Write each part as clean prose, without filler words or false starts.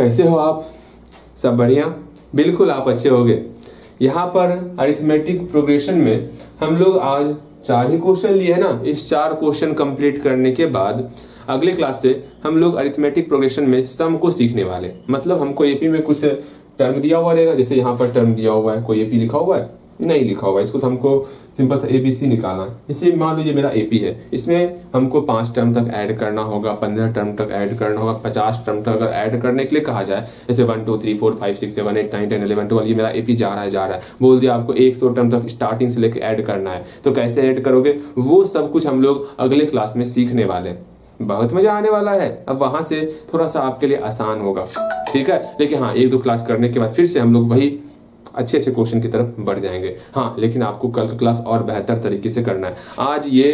कैसे हो आप? सब बढ़िया? बिल्कुल आप अच्छे होंगे। यहाँ पर अरिथमेटिक प्रोग्रेशन में हम लोग आज 4 ही क्वेश्चन लिए है ना। इस 4 क्वेश्चन कंप्लीट करने के बाद अगले क्लास से हम लोग अरिथमेटिक प्रोग्रेशन में सम को सीखने वाले। मतलब हमको एपी में कुछ टर्म दिया हुआ रहेगा, जैसे यहाँ पर टर्म दिया हुआ है, कोई एपी लिखा हुआ है नहीं लिखा हुआ है, इसको तो हमको सिंपल सा एबीसी निकालना है। इसे मान लीजिए मेरा एपी है, इसमें हमको 5 टर्म तक ऐड करना होगा, 15 टर्म तक ऐड करना होगा, 50 टर्म तक अगर ऐड करने के लिए कहा जाए, जैसे 1 2 3 4 5 6 7 8 9 10 11 12, ये मेरा एपी जा रहा है, बोल दिया आपको 100 टर्म तक स्टार्टिंग से लेकर ऐड करना है। तो कैसे ऐड करोगे वो सब कुछ हम लोग अगले क्लास में सीखने वाले हैं। बहुत मजा आने वाला है। अब वहां से थोड़ा सा आपके लिए आसान होगा, ठीक है। लेकिन हाँ, 1-2 क्लास करने के बाद फिर से हम लोग वही अच्छे क्वेश्चन की तरफ बढ़ जाएंगे। हाँ, लेकिन आपको कल का क्लास और बेहतर तरीके से करना है। आज ये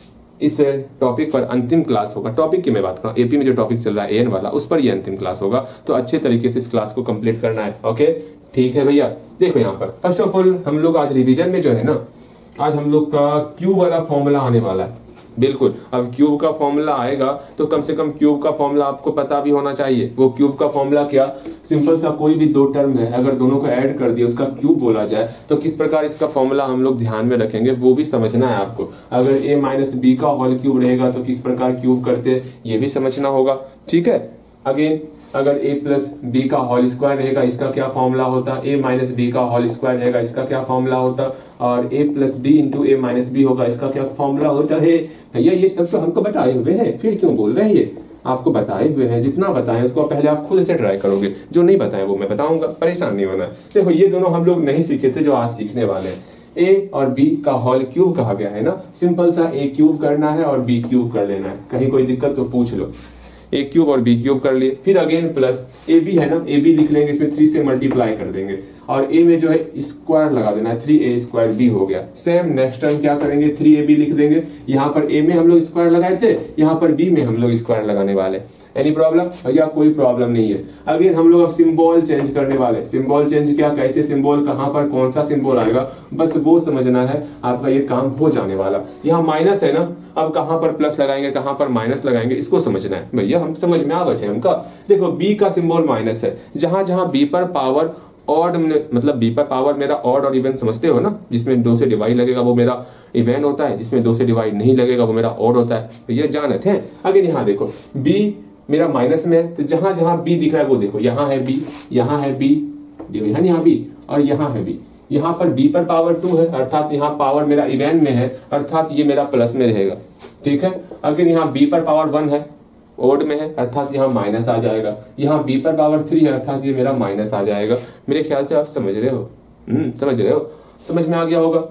इस टॉपिक पर अंतिम क्लास होगा। टॉपिक की मैं बात कर रहा हूँ, एपी में जो टॉपिक चल रहा है एएन वाला, उस पर ये अंतिम क्लास होगा। तो अच्छे तरीके से इस क्लास को कंप्लीट करना है। ओके, ठीक है भैया। देखो यहाँ पर फर्स्ट ऑफ ऑल हम लोग आज रिविजन में जो है ना, आज हम लोग का क्यूब वाला फॉर्मूला आने वाला है। बिल्कुल, अब क्यूब का फॉर्मूला आएगा तो कम से कम क्यूब का फॉर्मूला आपको पता भी होना चाहिए। वो क्यूब का फॉर्मूला क्या, सिंपल सा कोई भी 2 टर्म है, अगर दोनों को ऐड कर दिया उसका क्यूब बोला जाए तो किस प्रकार इसका फॉर्मूला हम लोग ध्यान में रखेंगे वो भी समझना है आपको। अगर a माइनस बी का होल क्यूब रहेगा तो किस प्रकार क्यूब करते ये भी समझना होगा, ठीक है। अगेन अगर a प्लस बी का होल स्क्वायर रहेगा, इसका क्या फॉर्मूला होता, a माइनस बी का होल स्क्वायर रहेगा, इसका क्या फॉर्मूला होता, और a plus b into a minus b होगा, इसका क्या फॉर्मूला होता है। भैया ये सब तो हमको बताए हुए हैं, फिर क्यों बोल रहे हैं? ये आपको बताए हुए हैं, जितना बताएं उसको पहले आप खुद से ट्राई करोगे, जो नहीं बताएं वो मैं बताऊंगा, परेशान नहीं होना। देखो ये दोनों हम लोग नहीं सीखे थे जो आज सीखने वाले हैं। a और b का होल क्यूब कहा गया है ना, सिंपल सा a क्यूब करना है और b क्यूब कर लेना है। कहीं कोई दिक्कत तो पूछ लो। a क्यूब और b क्यूब कर लिए, फिर अगेन प्लस ab है ना, ab लिख लेंगे, इसमें 3 से मल्टीप्लाई कर देंगे और a में जो है स्क्वायर लगा देना है, 3a स्क्वायर b हो गया। सेम नेक्स्ट टाइम क्या करेंगे, 3ab लिख देंगे। यहाँ पर a में हम लोग स्क्वायर लगाए थे, यहाँ पर b में हम लोग स्क्वायर लगाने वाले। Any problem? भैया कोई प्रॉब्लम नहीं है। अगेन हम लोग अब सिंबल चेंज करने वाले। सिंबल चेंज क्या, कैसे सिंबल, कहाँ पर कौन सा सिंबल आएगा, बस वो समझना है, आपका ये काम हो जाने वाला। यहाँ माइनस है ना, अब कहाँ पर प्लस लगाएंगे, कहाँ पर माइनस लगाएंगे, इसको समझना है। भैया हम समझ में आ बैठे हमका। देखो b का सिंबल माइनस है, जहां जहां b पर पावर ऑड, मतलब b पर पावर मेरा ऑड और इवन समझते हो ना, जिसमें 2 से डिवाइड लगेगा वो मेरा इवन होता है, जिसमें 2 से डिवाइड नहीं लगेगा वो मेरा ऑड होता है। ये जानते हैं। अगेन यहाँ देखो b मेरा माइनस में है, तो जहां जहां b दिख रहा है वो देखो, यहाँ है b, यहाँ है b, देखो यहाँ b और यहाँ है b। यहाँ पर b पर पावर 2 है, अर्थात यहाँ पावर मेरा इवन में है, अर्थात ये मेरा प्लस में रहेगा, ठीक है। अगर यहाँ b पर पावर 1 है, ओड में है, अर्थात यहाँ माइनस आ जाएगा। यहाँ b पर पावर 3 है, अर्थात ये मेरा माइनस आ जाएगा। मेरे ख्याल से आप समझ रहे हो, समझ रहे हो, समझ में आ गया होगा।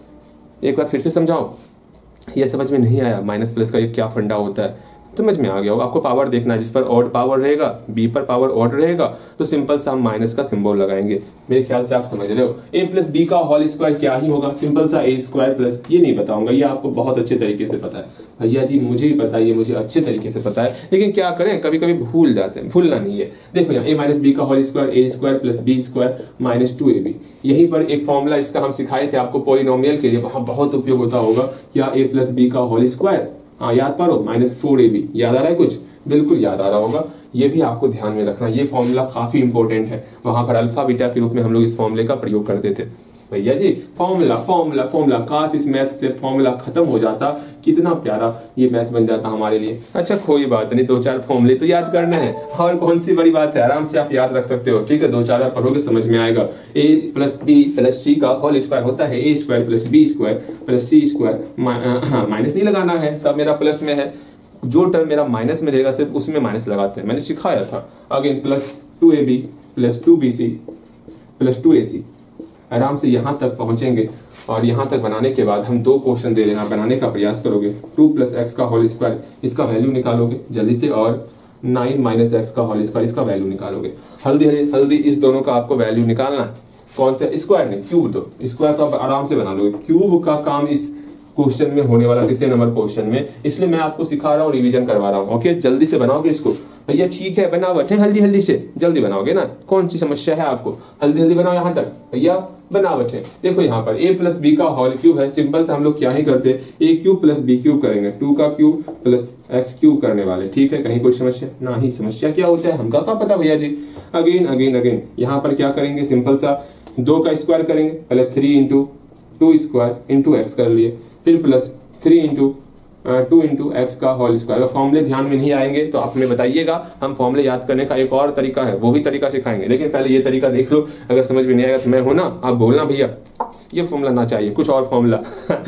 एक बार फिर से समझाओ, ये समझ में नहीं आया माइनस प्लस का ये क्या फंडा होता है, समझ में आ गया होगा। आपको पावर देखना है, जिस पर ऑड पावर रहेगा, b पर पावर ऑड रहेगा, तो सिंपल सा हम माइनस का सिंबल लगाएंगे। मेरे ख्याल से आप समझ रहे हो। a प्लस बी का होल स्क्वायर क्या ही होगा, सिंपल सा a स्क्वायर प्लस, ये नहीं बताऊंगा, ये आपको बहुत अच्छे तरीके से पता है। भैया जी मुझे ही पता है, ये मुझे अच्छे तरीके से पता है, लेकिन क्या करें कभी कभी भूल जाते हैं, भूलना नहीं है। देखो यहाँ a माइनस बी का whole square, a square plus b square minus 2ab। यहीं पर एक फॉर्मूला इसका हम सिखाए थे आपको पॉलिनोमियल के लिए, वहां बहुत उपयोग होता होगा। क्या a प्लस बी का होल स्क्वायर, हाँ याद पारो, माइनस 4ab, याद आ रहा है कुछ? बिल्कुल याद आ रहा होगा। ये भी आपको ध्यान में रखना, ये फॉर्मूला काफी इंपॉर्टेंट है। वहां पर अल्फा बीटा के रूप में हम लोग इस फॉर्मूले का प्रयोग करते थे। भैया जी फॉर्मूला फॉर्मूला फॉर्मूला, काश इस मैथ से फॉर्मूला खत्म हो जाता, कितना प्यारा ये मैथ बन जाता हमारे लिए। अच्छा कोई बात नहीं, 2-4 फॉर्मूले तो याद करना है, और कौन सी बड़ी बात है, आराम से आप याद रख सकते हो, ठीक है। 2-4 बार पढ़ोगे समझ में आएगा। a plus b plus c का होल स्क्वायर होता है a square plus b square plus c square. Minus नहीं लगाना है, सब मेरा प्लस में है, जो टर्म मेरा माइनस में रहेगा सिर्फ उसमें माइनस लगाते हैं, मैंने सिखाया था। Again plus 2ab plus 2bc plus 2ac। आराम से यहाँ तक पहुंचेंगे और यहाँ तक बनाने के बाद हम 2 क्वेश्चन दे देना, बनाने का प्रयास करोगे। 2 प्लस एक्स का होल स्क्वायर, इसका वैल्यू निकालोगे जल्दी से, और 9 माइनस एक्स का होल स्क्वायर, इसका वैल्यू निकालोगे। हल्दी इस दोनों का आपको वैल्यू निकालना है। कौन सा? स्क्वायर नहीं, क्यूब। तो स्क्वायर तो आप आराम से बना लोगे, क्यूब का काम इस क्वेश्चन में होने वाला, तीसरे नंबर क्वेश्चन में, इसलिए मैं आपको सिखा रहा हूँ, रिवीजन करवा रहा हूँ। ओके, जल्दी से बनाओगे इसको भैया, ठीक है बनावट है, जल्दी से जल्दी बनाओगे ना, कौन सी समस्या है आपको, जल्दी बनाओ यहाँ तक भैया, बनावट है। देखो यहाँ पर a प्लस बी का होल क्यूब है, सिंपल से हम लोग क्या ही करते हैं, a cube plus b cube करेंगे, 2 का क्यूब प्लस x क्यूब करने वाले, ठीक है, कहीं कोई समस्या ना ही, समस्या क्या होता है हमका क्या पता भैया जी। अगेन यहाँ पर क्या करेंगे, सिंपल सा 2 का स्क्वायर करेंगे, पहले 3 इंटू 2 स्क्वायर इंटू एक्स कर लिए, फिर प्लस 3 इंटू 2 इंटू एक्स का होल स्क्वायर। फॉर्मूले ध्यान में नहीं आएंगे तो आप हमें बताइएगा, हम फॉर्मूले याद करने का एक और तरीका है, वो भी तरीका सिखाएंगे, लेकिन पहले ये तरीका देख लो, अगर समझ में नहीं आएगा तो मैं हो ना, आप बोलना भैया ये फॉर्मूला ना चाहिए, कुछ और फॉर्मूला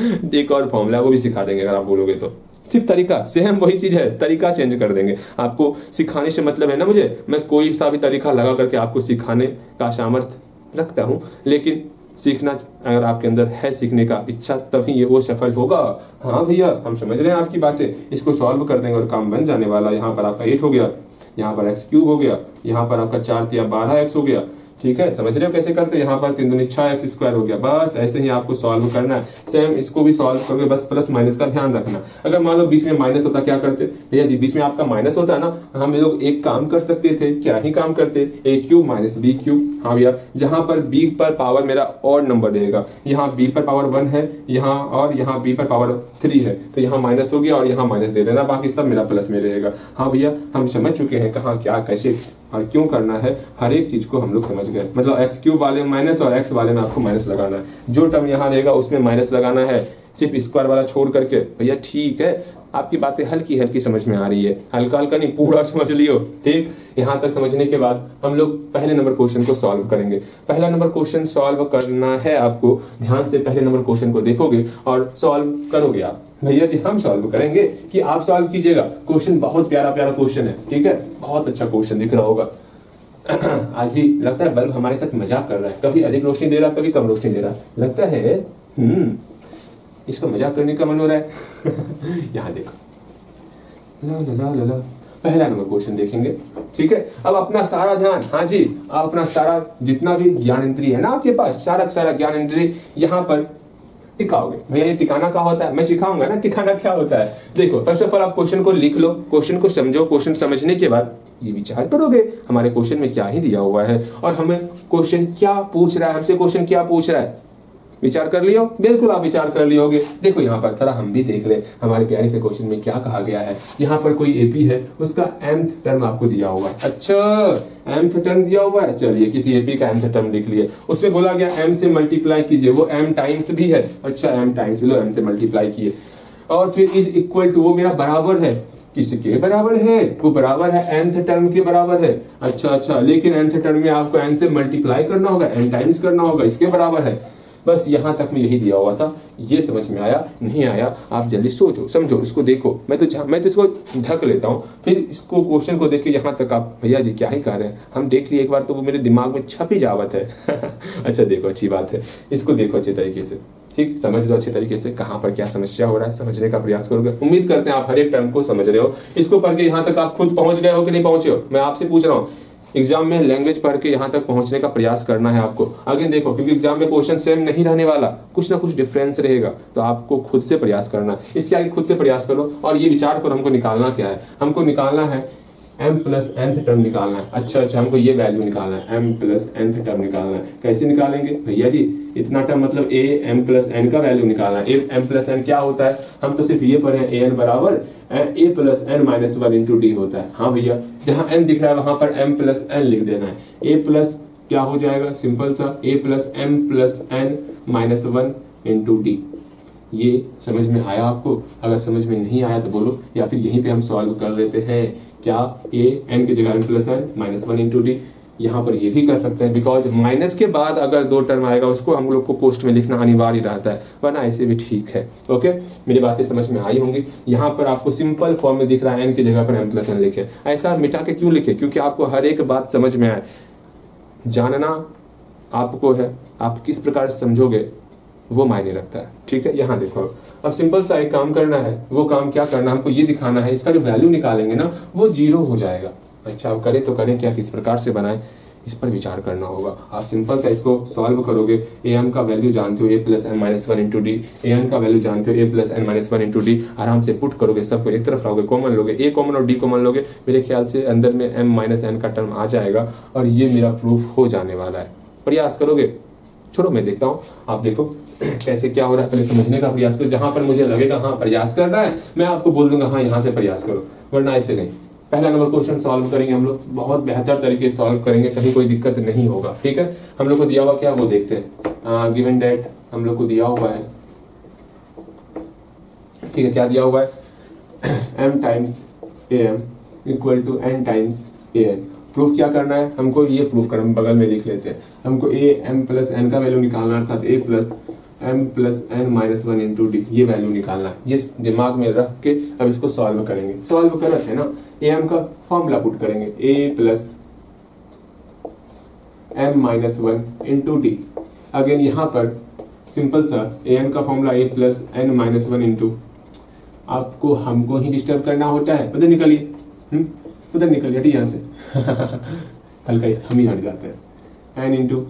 एक और फॉर्मूला वो भी सिखा देंगे अगर आप बोलोगे तो। सिर्फ तरीका सेम वही चीज है, तरीका चेंज कर देंगे। आपको सिखाने से मतलब है ना मुझे, मैं कोई सा भी तरीका लगा करके आपको सिखाने का सामर्थ्य रखता हूँ, लेकिन सीखना अगर आपके अंदर है, सीखने का इच्छा, तभी ये वो सफल होगा। हाँ भैया हम समझ रहे हैं आपकी बातें, इसको सॉल्व कर देंगे और काम बन जाने वाला। यहाँ पर आपका 8 हो गया, यहाँ पर x क्यूब हो गया, यहाँ पर आपका 4 या 12x हो गया, ठीक है, समझ रहे हो कैसे करते हैं। यहाँ पर 3 दूनी 6x स्क्वायर हो गया, बस ऐसे ही आपको सॉल्व करना है। सेम इसको भी सॉल्व करोगे, बस प्लस माइनस का ध्यान रखना। अगर मान लो बीच में माइनस होता, क्या करते भैया जी, बीच में आपका माइनस होता है ना, हम लोग एक काम कर सकते थे, क्या ही काम करते, a cube minus b cube. हाँ भैया, जहां पर b पर पावर मेरा और नंबर देगा, यहाँ b पर पावर 1 है, यहाँ और यहाँ b पर पावर 3 है, तो यहाँ माइनस हो गया और यहाँ माइनस दे देना, बाकी सब मेरा प्लस में रहेगा। हाँ भैया हम समझ चुके हैं कहाँ क्या कैसे और क्यों करना है, हर एक चीज को हम लोग समझ गए। मतलब एक्स क्यूब वाले में माइनस और एक्स वाले में आपको माइनस लगाना है, जो टर्म यहाँ रहेगा उसमें माइनस लगाना है, सिर्फ स्क्वायर वाला छोड़ करके। भैया ठीक है, आपकी बातें हल्की हल्की समझ में आ रही है, हल्का हल्का नहीं, पूरा समझ लियो, ठीक। यहाँ तक समझने के बाद हम लोग पहले नंबर क्वेश्चन को सॉल्व करेंगे। पहला नंबर क्वेश्चन सॉल्व करना है आपको, ध्यान से पहले नंबर क्वेश्चन को देखोगे और सॉल्व करोगे आप। भैया जी हम सॉल्व करेंगे कि आप सॉल्व कीजिएगा। क्वेश्चन बहुत प्यारा प्यारा क्वेश्चन है, ठीक है, बहुत अच्छा क्वेश्चन दिख रहा होगा। आज भी लगता है बल्ब हमारे साथ मजाक कर रहा है, कभी अधिक रोशनी दे रहा, कभी कम रोशनी दे रहा, लगता है इसको मजाक करने का मन हो रहा है। यहाँ देखो, ला ला ला ला ला। पहला नंबर क्वेश्चन देखेंगे, ठीक है। अब अपना सारा ध्यान, हाँ जी, आप अपना सारा जितना भी ज्ञान इंद्रिय है ना आपके पास, सारा ज्ञान इंद्रिय यहाँ पर टिकाओगे। भैया ये टिकाना क्या होता है, मैं सिखाऊंगा ना टिकाना क्या होता है। देखो फर्स्ट ऑफ ऑल आप क्वेश्चन को लिख लो, क्वेश्चन को समझो, क्वेश्चन समझने के बाद ये विचार करोगे हमारे क्वेश्चन में क्या ही दिया हुआ है और हमें क्वेश्चन क्या पूछ रहा है, हमसे क्वेश्चन क्या पूछ रहा है। विचार कर लियो, बिल्कुल आप विचार कर लियोगे। देखो यहाँ पर थोड़ा हम भी देख ले हमारे प्यारे से क्वेश्चन में क्या कहा गया है। यहाँ पर कोई एपी है, उसका mth टर्म आपको दिया हुआ है। अच्छा mth टर्म दिया हुआ है, चलिए किसी एपी का mth टर्म लिख लिए। उसमें बोला गया m से मल्टीप्लाई कीजिए, वो m टाइम्स भी है। अच्छा m टाइम्स लो, m से मल्टीप्लाई किए और फिर इज इक्वल टू, वो मेरा बराबर है, किसके बराबर है, वो बराबर है nth टर्म के बराबर है। अच्छा, लेकिन nth टर्म में आपको n से मल्टीप्लाई करना होगा, n टाइम्स करना होगा, इसके बराबर है। बस यहाँ तक में यही दिया हुआ था। ये समझ में आया नहीं आया, आप जल्दी सोचो समझो, इसको देखो। मैं तो इसको ढक लेता हूँ, फिर इसको क्वेश्चन को देख के यहाँ तक आप भैया जी क्या ही कह रहे हैं, हम देख लिए एक बार तो वो मेरे दिमाग में छप ही जावत है। अच्छा देखो, अच्छी बात है, इसको देखो अच्छे तरीके से, ठीक, समझ लो अच्छे तरीके से कहाँ पर क्या समस्या हो रहा है, समझने का प्रयास करोगे। उम्मीद करते हैं आप हर एक टर्म को समझ रहे हो। इसको पढ़ के यहाँ तक आप खुद पहुंच गए हो कि नहीं पहुंचे हो, मैं आपसे पूछ रहा हूँ। एग्जाम में लैंग्वेज पढ़ के यहाँ तक पहुंचने का प्रयास करना है आपको। आगे देखो, क्योंकि एग्जाम में क्वेश्चन सेम नहीं रहने वाला, कुछ ना कुछ डिफरेंस रहेगा, तो आपको खुद से प्रयास करना है। इसके आगे खुद से प्रयास करो और ये विचार करो हमको निकालना क्या है। हमको निकालना है m प्लस nth टर्म निकालना है। अच्छा, हमको ये वैल्यू निकालना है, m प्लस nth टर्म निकालना है। कैसे निकालेंगे भैया जी, इतना टर्म मतलब a m प्लस n का वैल्यू निकालना है। m प्लस n क्या होता है, हम तो सिर्फ ये पढ़े हैं, an बराबर a plus n minus 1 into d होता है। हाँ भैया, जहाँ n दिख रहा है वहां पर m प्लस n लिख देना है। a प्लस क्या हो जाएगा, सिंपल सा a plus m plus n minus 1 into d. ये समझ में आया आपको? अगर समझ में नहीं आया तो बोलो, या फिर यहीं पे हम सॉल्व कर लेते हैं। क्या a n की जगह m plus n minus 1 into d, यहाँ पर ये भी कर सकते हैं, बिकॉज माइनस के बाद अगर दो टर्म आएगा उसको हम लोग को पोस्ट में लिखना अनिवार्य रहता है, वरना ऐसे भी ठीक है। ओके, मेरी बातें समझ में आई होंगी। यहाँ पर आपको सिंपल फॉर्म में दिख रहा है n की जगह पर m प्लस n लिखे। ऐसा मिटा के क्यों लिखे, क्योंकि आपको हर एक बात समझ में आए, जानना आपको है, आप किस प्रकार समझोगे वो मायने रखता है। ठीक है, यहाँ देखो, अब सिंपल सा एक काम करना है। वो काम क्या करना है, हमको ये दिखाना है, इसका जो वैल्यू निकालेंगे ना वो 0 हो जाएगा। अच्छा, अब करें तो करें क्या, किस प्रकार से बनाएं, इस पर विचार करना होगा। आप सिंपल सा इसको सॉल्व करोगे, ए एम का वैल्यू जानते हो a plus n minus one into d, a n का वैल्यू जानते हो a plus n minus one into d, आराम से पुट करोगे, सबको एक तरफ लाओगे, कॉमन लोगे, ए कॉमन और डी कॉमन लोगे, मेरे ख्याल से अंदर में एम माइनस एन का टर्म आ जाएगा और ये मेरा प्रूफ हो जाने वाला है। प्रयास करोगे? छोड़ो मैं देखता हूँ, आप देखो कैसे क्या हो रहा है, पहले समझने का प्रयास करो। जहां पर मुझे लगेगा हाँ प्रयास कर रहा है, मैं आपको बोल दूंगा हाँ यहाँ से प्रयास करो, वरना ऐसे नहीं। पहला नंबर क्वेश्चन सॉल्व करेंगे हम लोग, बहुत बेहतर तरीके से सॉल्व करेंगे, कहीं कोई दिक्कत नहीं होगा। ठीक है, हम लोग को दिया हुआ क्या वो देखते हैं। गिवन डेट हम लोग को दिया हुआ है, ठीक है, क्या दिया हुआ है, m times a m equal to n times a n. Proof क्या करना है हमको, ये प्रूफ करना, बगल में लिख लेते हैं। हमको ए एम प्लस एन का वैल्यू निकालना है, अर्थात a plus m plus n minus one into d, ये वैल्यू निकालना है। ये दिमाग में रख के अब इसको सॉल्व करेंगे। सॉल्व कर रहे थे ना, ए एम का फॉर्मूला पुट करेंगे, a plus m minus one into d. Again यहाँ पर सिंपल सा ए एन का formula a plus n minus one into, आपको हमको ही डिस्टर्ब करना होता है, उधर निकलिए, उधर निकलिए, हटिए यहाँ से हल्का हम ही हट जाते हैं। N into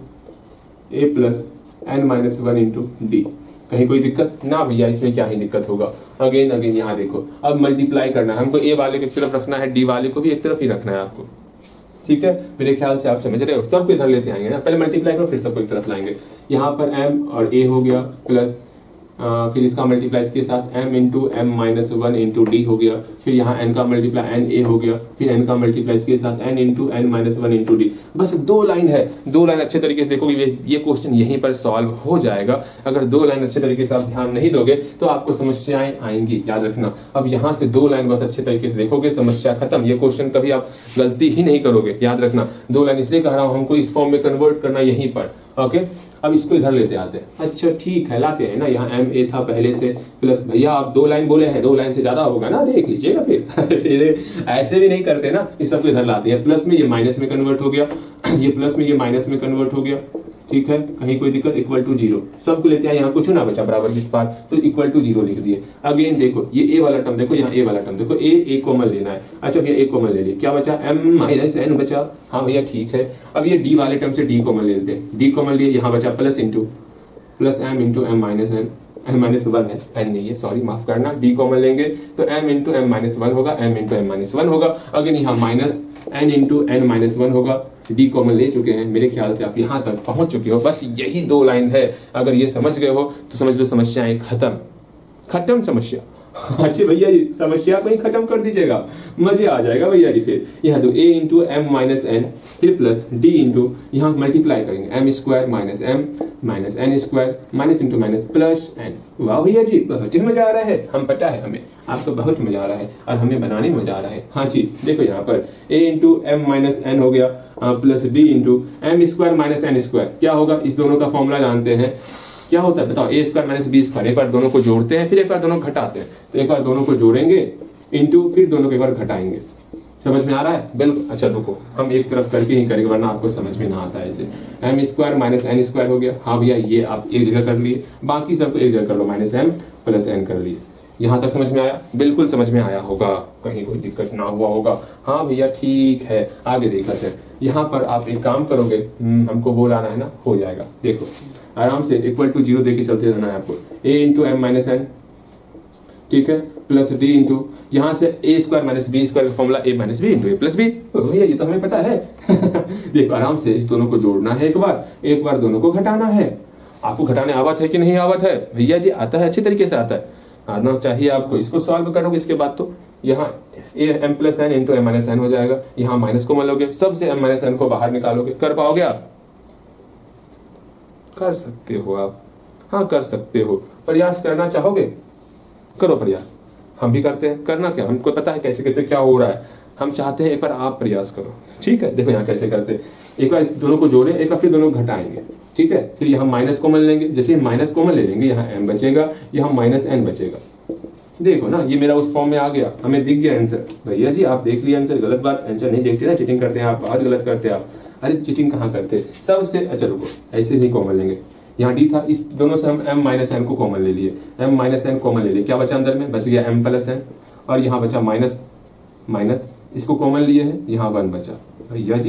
a plus n minus one into d. कहीं कोई दिक्कत ना भैया, इसमें क्या ही दिक्कत होगा। अगेन अगेन यहाँ देखो, अब मल्टीप्लाई करना है हमको, ए वाले की तरफ रखना है, डी वाले को भी एक तरफ ही रखना है आपको। ठीक है, मेरे ख्याल से आप समझ रहे हो, सबको इधर लेते आएंगे ना, पहले मल्टीप्लाई करो फिर सबको एक तरफ लाएंगे। यहाँ पर m और a हो गया प्लस फिर इसका मल्टीप्लाई इसके साथ m into m minus one into d हो गया, फिर यहाँ n का मल्टीप्लाई n a हो गया, फिर n का मल्टीप्लाई इसके साथ n into n minus one into d. बस 2 लाइन है, 2 लाइन अच्छे तरीके से देखोगे ये क्वेश्चन यहीं पर सॉल्व हो जाएगा। अगर 2 लाइन अच्छे तरीके से आप ध्यान नहीं दोगे तो आपको समस्याएं आएंगी, याद रखना। अब यहाँ से 2 लाइन बस अच्छे तरीके से देखोगे, समस्या खत्म। ये क्वेश्चन कभी आप गलती ही नहीं करोगे, याद रखना। 2 लाइन इसलिए कह रहा हूँ, हमको इस फॉर्म में कन्वर्ट करना यहीं पर। ओके, अब इसको इधर लेते आते हैं। अच्छा ठीक है, लाते हैं ना, यहाँ एम ए था पहले से, प्लस भैया आप 2 लाइन बोले हैं, 2 लाइन से ज्यादा होगा ना, देख लीजिएगा फिर ऐसे भी नहीं करते ना, इस सबको इधर लाते हैं। प्लस में ये माइनस में कन्वर्ट हो गया, ये प्लस में ये माइनस में कन्वर्ट हो गया। ठीक है, कहीं कोई दिक्कत, इक्वल टू 0 सबको लेते हैं, यहाँ कुछ ना बचा बराबर इस बार, तो इक्वल टू 0 लिख दिए। अगेन देखो ये ए वाला टर्म देखो, यहाँ ए वाला टर्म देखो, ए कॉमन लेना है। अच्छा भैया ए कॉमन ले लिए, क्या बचा, m माइनस एन बचा। हाँ भैया ठीक है, अब ये डी वाले टर्म से डी कॉमन ले लेते हैं, डी कॉमन लिए, यहाँ बचा plus into plus m into m minus n, m minus one है, एन नहीं है, सॉरी माफ करना, डी कॉमन लेंगे तो m into m minus one होगा, m into m minus one होगा। अगेन यहाँ minus n into n minus one होगा, डी कॉमन ले चुके हैं। मेरे ख्याल से आप यहाँ तक पहुंच चुके हो, बस यही 2 लाइन है। अगर ये समझ गए हो तो समझ लो समस्याएं खत्म समस्या। अच्छी भैया जी, समस्या को ही खत्म कर दीजिएगा, मजे आ जाएगा भैया जी। फिर यहाँ तो a into m minus n, फिर प्लस डी इंटू, यहाँ मल्टीप्लाई करेंगे m square minus m minus n square, minus into minus plus n. वाह भैया जी, बहुत ही मजा आ रहा है, हम पता है हमें, आपको बहुत मजा आ रहा है और हमें बनाने में मजा आ रहा है। हाँ जी देखो यहाँ पर a into m minus n हो गया plus d into m square minus n square. क्या होगा, इस दोनों का फॉर्मूला जानते हैं, क्या होता है बताओ, a square minus b square. एक बार दोनों को जोड़ते हैं, फिर एक बार दोनों घटाते हैं, तो एक बार दोनों को जोड़ेंगे इंटू, फिर दोनों को एक बार घटाएंगे। समझ में आ रहा है? बिल्कुल। अच्छा रुको, हम एक तरफ करके ही करेंगे वरना आपको समझ में ना आता है। ऐसे m square minus n square हो गया। हाँ भैया ये आप एक जगह कर लिए, बाकी सबको एक जगह कर लो, माइनस एम प्लस एन कर लिए। यहाँ तक समझ में आया? बिल्कुल समझ में आया होगा, कहीं कोई दिक्कत ना हुआ होगा। हाँ भैया ठीक है, आगे देखते हैं। यहाँ पर आप एक काम करोगे, हमको वो लाना है ना, हो जाएगा। देखो आराम से इक्वल टू 0 देके चलते रहना है आपको। a into m minus n, ठीक है, प्लस डी इंटू, यहाँ से a square minus b square का formula a minus b into a plus b. भैया ये तो हमें पता है। देखो आराम से इस दोनों को जोड़ना है, एक बार दोनों को घटाना है। आपको घटाने आवत है कि नहीं आवत है? भैया जी आता है, अच्छी तरीके से आता है, आना चाहिए आपको। इसको सॉल्व करोगे इसके बाद तो यहाँ a m plus n into m minus n हो जाएगा। यहाँ माइनस को मान लोगे, सबसे एम माइनस एन को बाहर निकालोगे। कर पाओगे आप? कर सकते हो आप, हाँ कर सकते हो। प्रयास करना चाहोगे? करो प्रयास, हम भी करते हैं। करना क्या, हमको पता है कैसे कैसे क्या हो रहा है, हम चाहते हैं एक बार आप प्रयास करो। ठीक है, देखो यहाँ कैसे करते हैं। एक बार दोनों को जोड़े, एक बार फिर दोनों घटाएंगे। ठीक है, फिर यहाँ माइनस कॉमन लेंगे, जैसे माइनस कॉमन ले लेंगे यहाँ m बचेगा, यहाँ माइनस n बचेगा। देखो ना ये मेरा उस फॉर्म में आ गया, हमें दिख गया आंसर। भैया जी आप देख लिया आंसर, गलत बात, आंसर नहीं देखते ना, चीटिंग करते हैं आप, बहुत गलत करते हैं आप। अरे चीटिंग कहाँ करते सबसे। अच्छा रुको, ऐसे नहीं कॉमन लेंगे, यहाँ डी था, इस दोनों से हम m माइनस एन को कॉमन ले लिए, m माइनस एन कॉमन ले लिए। क्या बचा अंदर में? बच गया m प्लस एन, और यहाँ बचा माइनस माइनस, इसको कॉमन लिए है, यहाँ 1 बचा। भैया जी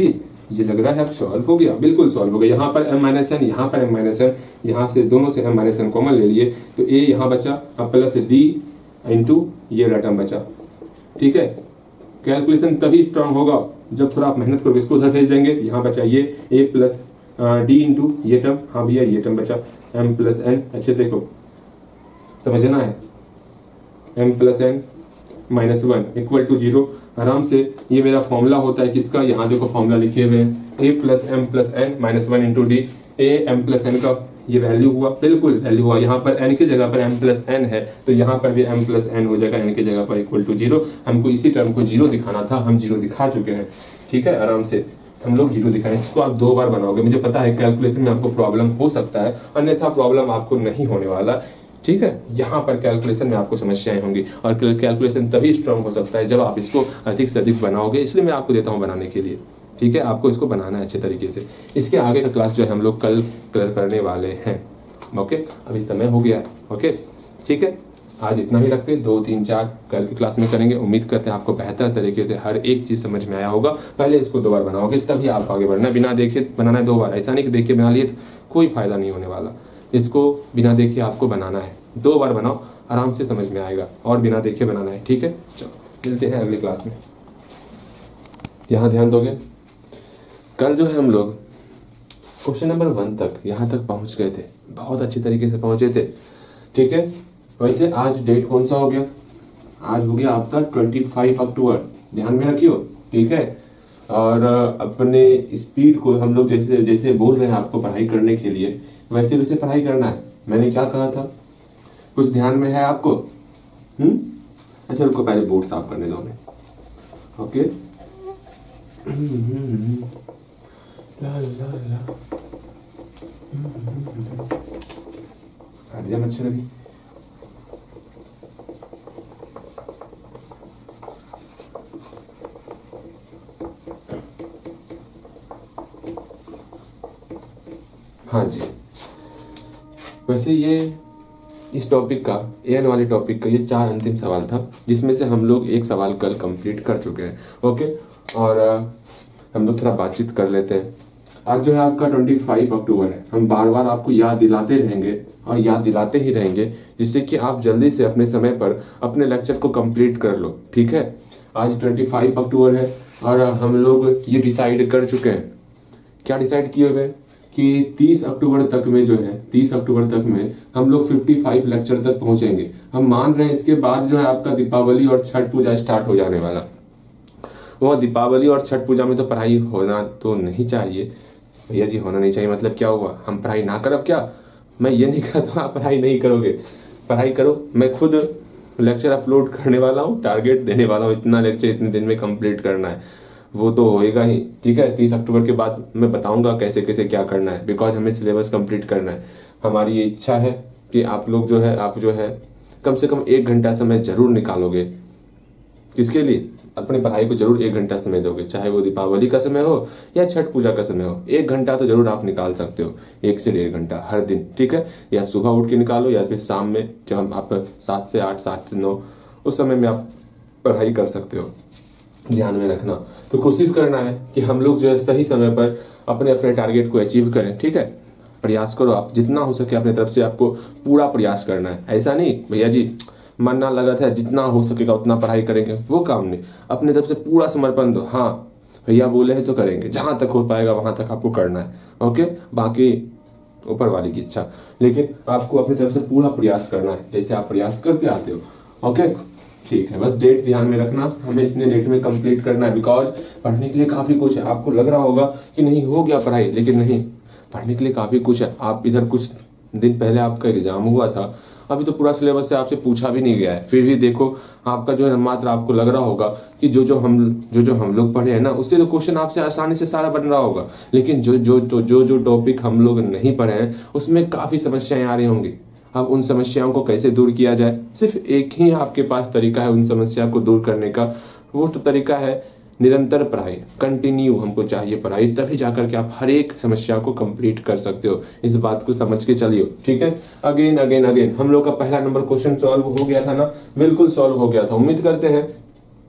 ये लग रहा है अब सॉल्व हो गया, बिल्कुल सॉल्व हो गया। यहाँ पर m माइनस एन, यहाँ पर m माइनस एन, यहाँ से दोनों से m माइनस एन कॉमन ले लिए तो a यहाँ बचा, अब प्लस d इंटू ये वाला टर्म बचा। ठीक है, कैलकुलेशन तभी स्ट्रांग होगा जब थोड़ा आप मेहनत करोगे। इसको उधर भेज देंगे, यहाँ बचा ये a प्लस d इंटू ये टर्म, हाँ भैया ये टर्म बचा m प्लस n। अच्छे देखो समझना है, m plus n minus 1 equal to 0। आराम से ये मेरा फॉर्मूला होता है किसका, यहाँ देखो फॉर्मूला लिखे हुए हैं, a plus m plus n minus 1 into d. a m plus n का ये वैल्यू हुआ, बिल्कुल वैल्यू हुआ। यहाँ पर n की जगह पर m प्लस n है तो यहाँ पर भी m प्लस n हो जाएगा, n की जगह पर इक्वल टू 0। हमको इसी टर्म को 0 दिखाना था, हम 0 दिखा चुके हैं। ठीक है, आराम से हम लोग 0 दिखाएं। इसको आप 2 बार बनाओगे, मुझे पता है कैलकुलेशन में आपको प्रॉब्लम हो सकता है, अन्यथा प्रॉब्लम आपको नहीं होने वाला। ठीक है, यहाँ पर कैलकुलेशन में आपको समस्याएं होंगी और कैलकुलेशन तभी स्ट्रांग हो सकता है जब आप इसको अधिक से अधिक बनाओगे, इसलिए मैं आपको देता हूँ बनाने के लिए। ठीक है, आपको इसको बनाना है अच्छे तरीके से। इसके आगे का क्लास जो है हम लोग कल कलर करने वाले हैं। ओके, अभी समय हो गया है। ओके ठीक है, आज इतना ही रखते हैं, 2, 3, 4 कल की क्लास में करेंगे। उम्मीद करते हैं आपको बेहतर तरीके से हर एक चीज़ समझ में आया होगा। पहले इसको 2 बार बनाओगे तभी आप आगे बढ़ना, बिना देखे बनाना है 2 बार। ऐसा नहीं कि देख के बना लिए तो कोई फायदा नहीं होने वाला। इसको बिना देखे आपको बनाना है, 2 बार बनाओ, आराम से समझ में आएगा, और बिना देखे बनाना है। ठीक है, चलो मिलते हैं अगली क्लास में। यहाँ ध्यान दोगे, कल जो है हम लोग क्वेश्चन नंबर 1 तक यहाँ तक पहुँच गए थे, बहुत अच्छी तरीके से पहुँचे थे। ठीक है, वैसे आज डेट कौन सा हो गया, आज हो गया आपका 25 अक्टूबर, ध्यान में रखियो। ठीक है, और अपने स्पीड को हम लोग जैसे जैसे बोल रहे हैं आपको पढ़ाई करने के लिए, वैसे वैसे पढ़ाई करना है। मैंने क्या कहा था, कुछ ध्यान में है आपको? अच्छा रुको, पहले बोर्ड साफ करने दो हमें। ओके, ला ला ला, हट जा मच्छर अभी। हाँ जी, वैसे ये इस टॉपिक का, एन वाले टॉपिक का ये 4 अंतिम सवाल था, जिसमें से हम लोग 1 सवाल कल कंप्लीट कर चुके हैं। ओके, और हम लोग थोड़ा बातचीत कर लेते हैं। आज जो है आपका 25 अक्टूबर है। हम बार बार आपको याद दिलाते रहेंगे और याद दिलाते ही रहेंगे, जिससे कि आप जल्दी से अपने समय पर अपने लेक्चर को कंप्लीट कर लो। ठीक है, आज 25 अक्टूबर है और हम लोग ये डिसाइड कर चुके हैं। क्या डिसाइड किए हुए कि 30 अक्टूबर तक में जो है, 30 अक्टूबर तक में हम लोग 55 लेक्चर तक पहुंचेंगे। हम मान रहे हैं इसके बाद जो है आपका दीपावली और छठ पूजा स्टार्ट हो जाने वाला। वो दीपावली और छठ पूजा में तो पढ़ाई होना तो नहीं चाहिए भैया जी, होना नहीं चाहिए मतलब क्या हुआ, हम पढ़ाई ना करब क्या? मैं ये नहीं कहता आप पढ़ाई नहीं करोगे, पढ़ाई करो। मैं खुद लेक्चर अपलोड करने वाला हूँ, टारगेट देने वाला हूँ, इतना लेक्चर इतने दिन में कंप्लीट करना है, वो तो होएगा ही। ठीक है, 30 अक्टूबर के बाद मैं बताऊंगा कैसे कैसे क्या करना है, बिकॉज हमें सिलेबस कंप्लीट करना है। हमारी ये इच्छा है कि आप लोग जो है, आप जो है कम से कम 1 घंटा समय जरूर निकालोगे। किसके लिए? अपनी पढ़ाई को जरूर 1 घंटा समय दोगे, चाहे वो दीपावली का समय हो या छठ पूजा का समय हो। 1 घंटा तो जरूर आप निकाल सकते हो, 1 से 1.5 घंटा हर दिन। ठीक है, या सुबह उठ के निकालो या फिर शाम में, जब आप 7 से 8, 7 से 9 उस समय में आप पढ़ाई कर सकते हो। ध्यान में रखना, तो कोशिश करना है कि हम लोग जो है सही समय पर अपने अपने टारगेट को अचीव करें। ठीक है, प्रयास करो आप, जितना हो सके अपने तरफ से आपको पूरा प्रयास करना है। ऐसा नहीं भैया जी मन ना लगा था, जितना हो सकेगा उतना पढ़ाई करेंगे, वो काम नहीं। अपने तरफ से पूरा समर्पण दो। हाँ भैया बोले हैं तो करेंगे, जहां तक हो पाएगा वहां तक आपको करना है। ओके, बाकी ऊपर वाली की इच्छा, लेकिन आपको अपनी तरफ से पूरा प्रयास करना है, जैसे आप प्रयास करते आते हो। ओके ठीक है, बस डेट ध्यान में रखना, हमें इतने डेट में कंप्लीट करना है, बिकॉज पढ़ने के लिए काफी कुछ है। आपको लग रहा होगा कि नहीं हो गया पढ़ाई, लेकिन नहीं, पढ़ने के लिए काफी कुछ है। आप इधर कुछ दिन पहले आपका एग्जाम हुआ था, अभी तो पूरा सिलेबस से आपसे पूछा भी नहीं गया है, फिर भी देखो आपका जो है मात्र आपको लग रहा होगा कि जो हम लोग पढ़े हैं ना, उससे तो क्वेश्चन आपसे आसानी से सारा बन रहा होगा। लेकिन जो टॉपिक हम लोग नहीं पढ़े हैं उसमें काफी समस्याएं आ रही होंगी। अब उन समस्याओं को कैसे दूर किया जाए, सिर्फ एक ही आपके पास तरीका है उन समस्या को दूर करने का। वो तो तरीका है निरंतर पढ़ाई, कंटिन्यू हमको चाहिए पढ़ाई, तभी जाकर के आप हर एक समस्या को कंप्लीट कर सकते हो। इस बात को समझ के चलिए। ठीक है, अगेन हम लोग का पहला नंबर क्वेश्चन सॉल्व हो गया था ना, बिल्कुल सॉल्व हो गया था। उम्मीद करते हैं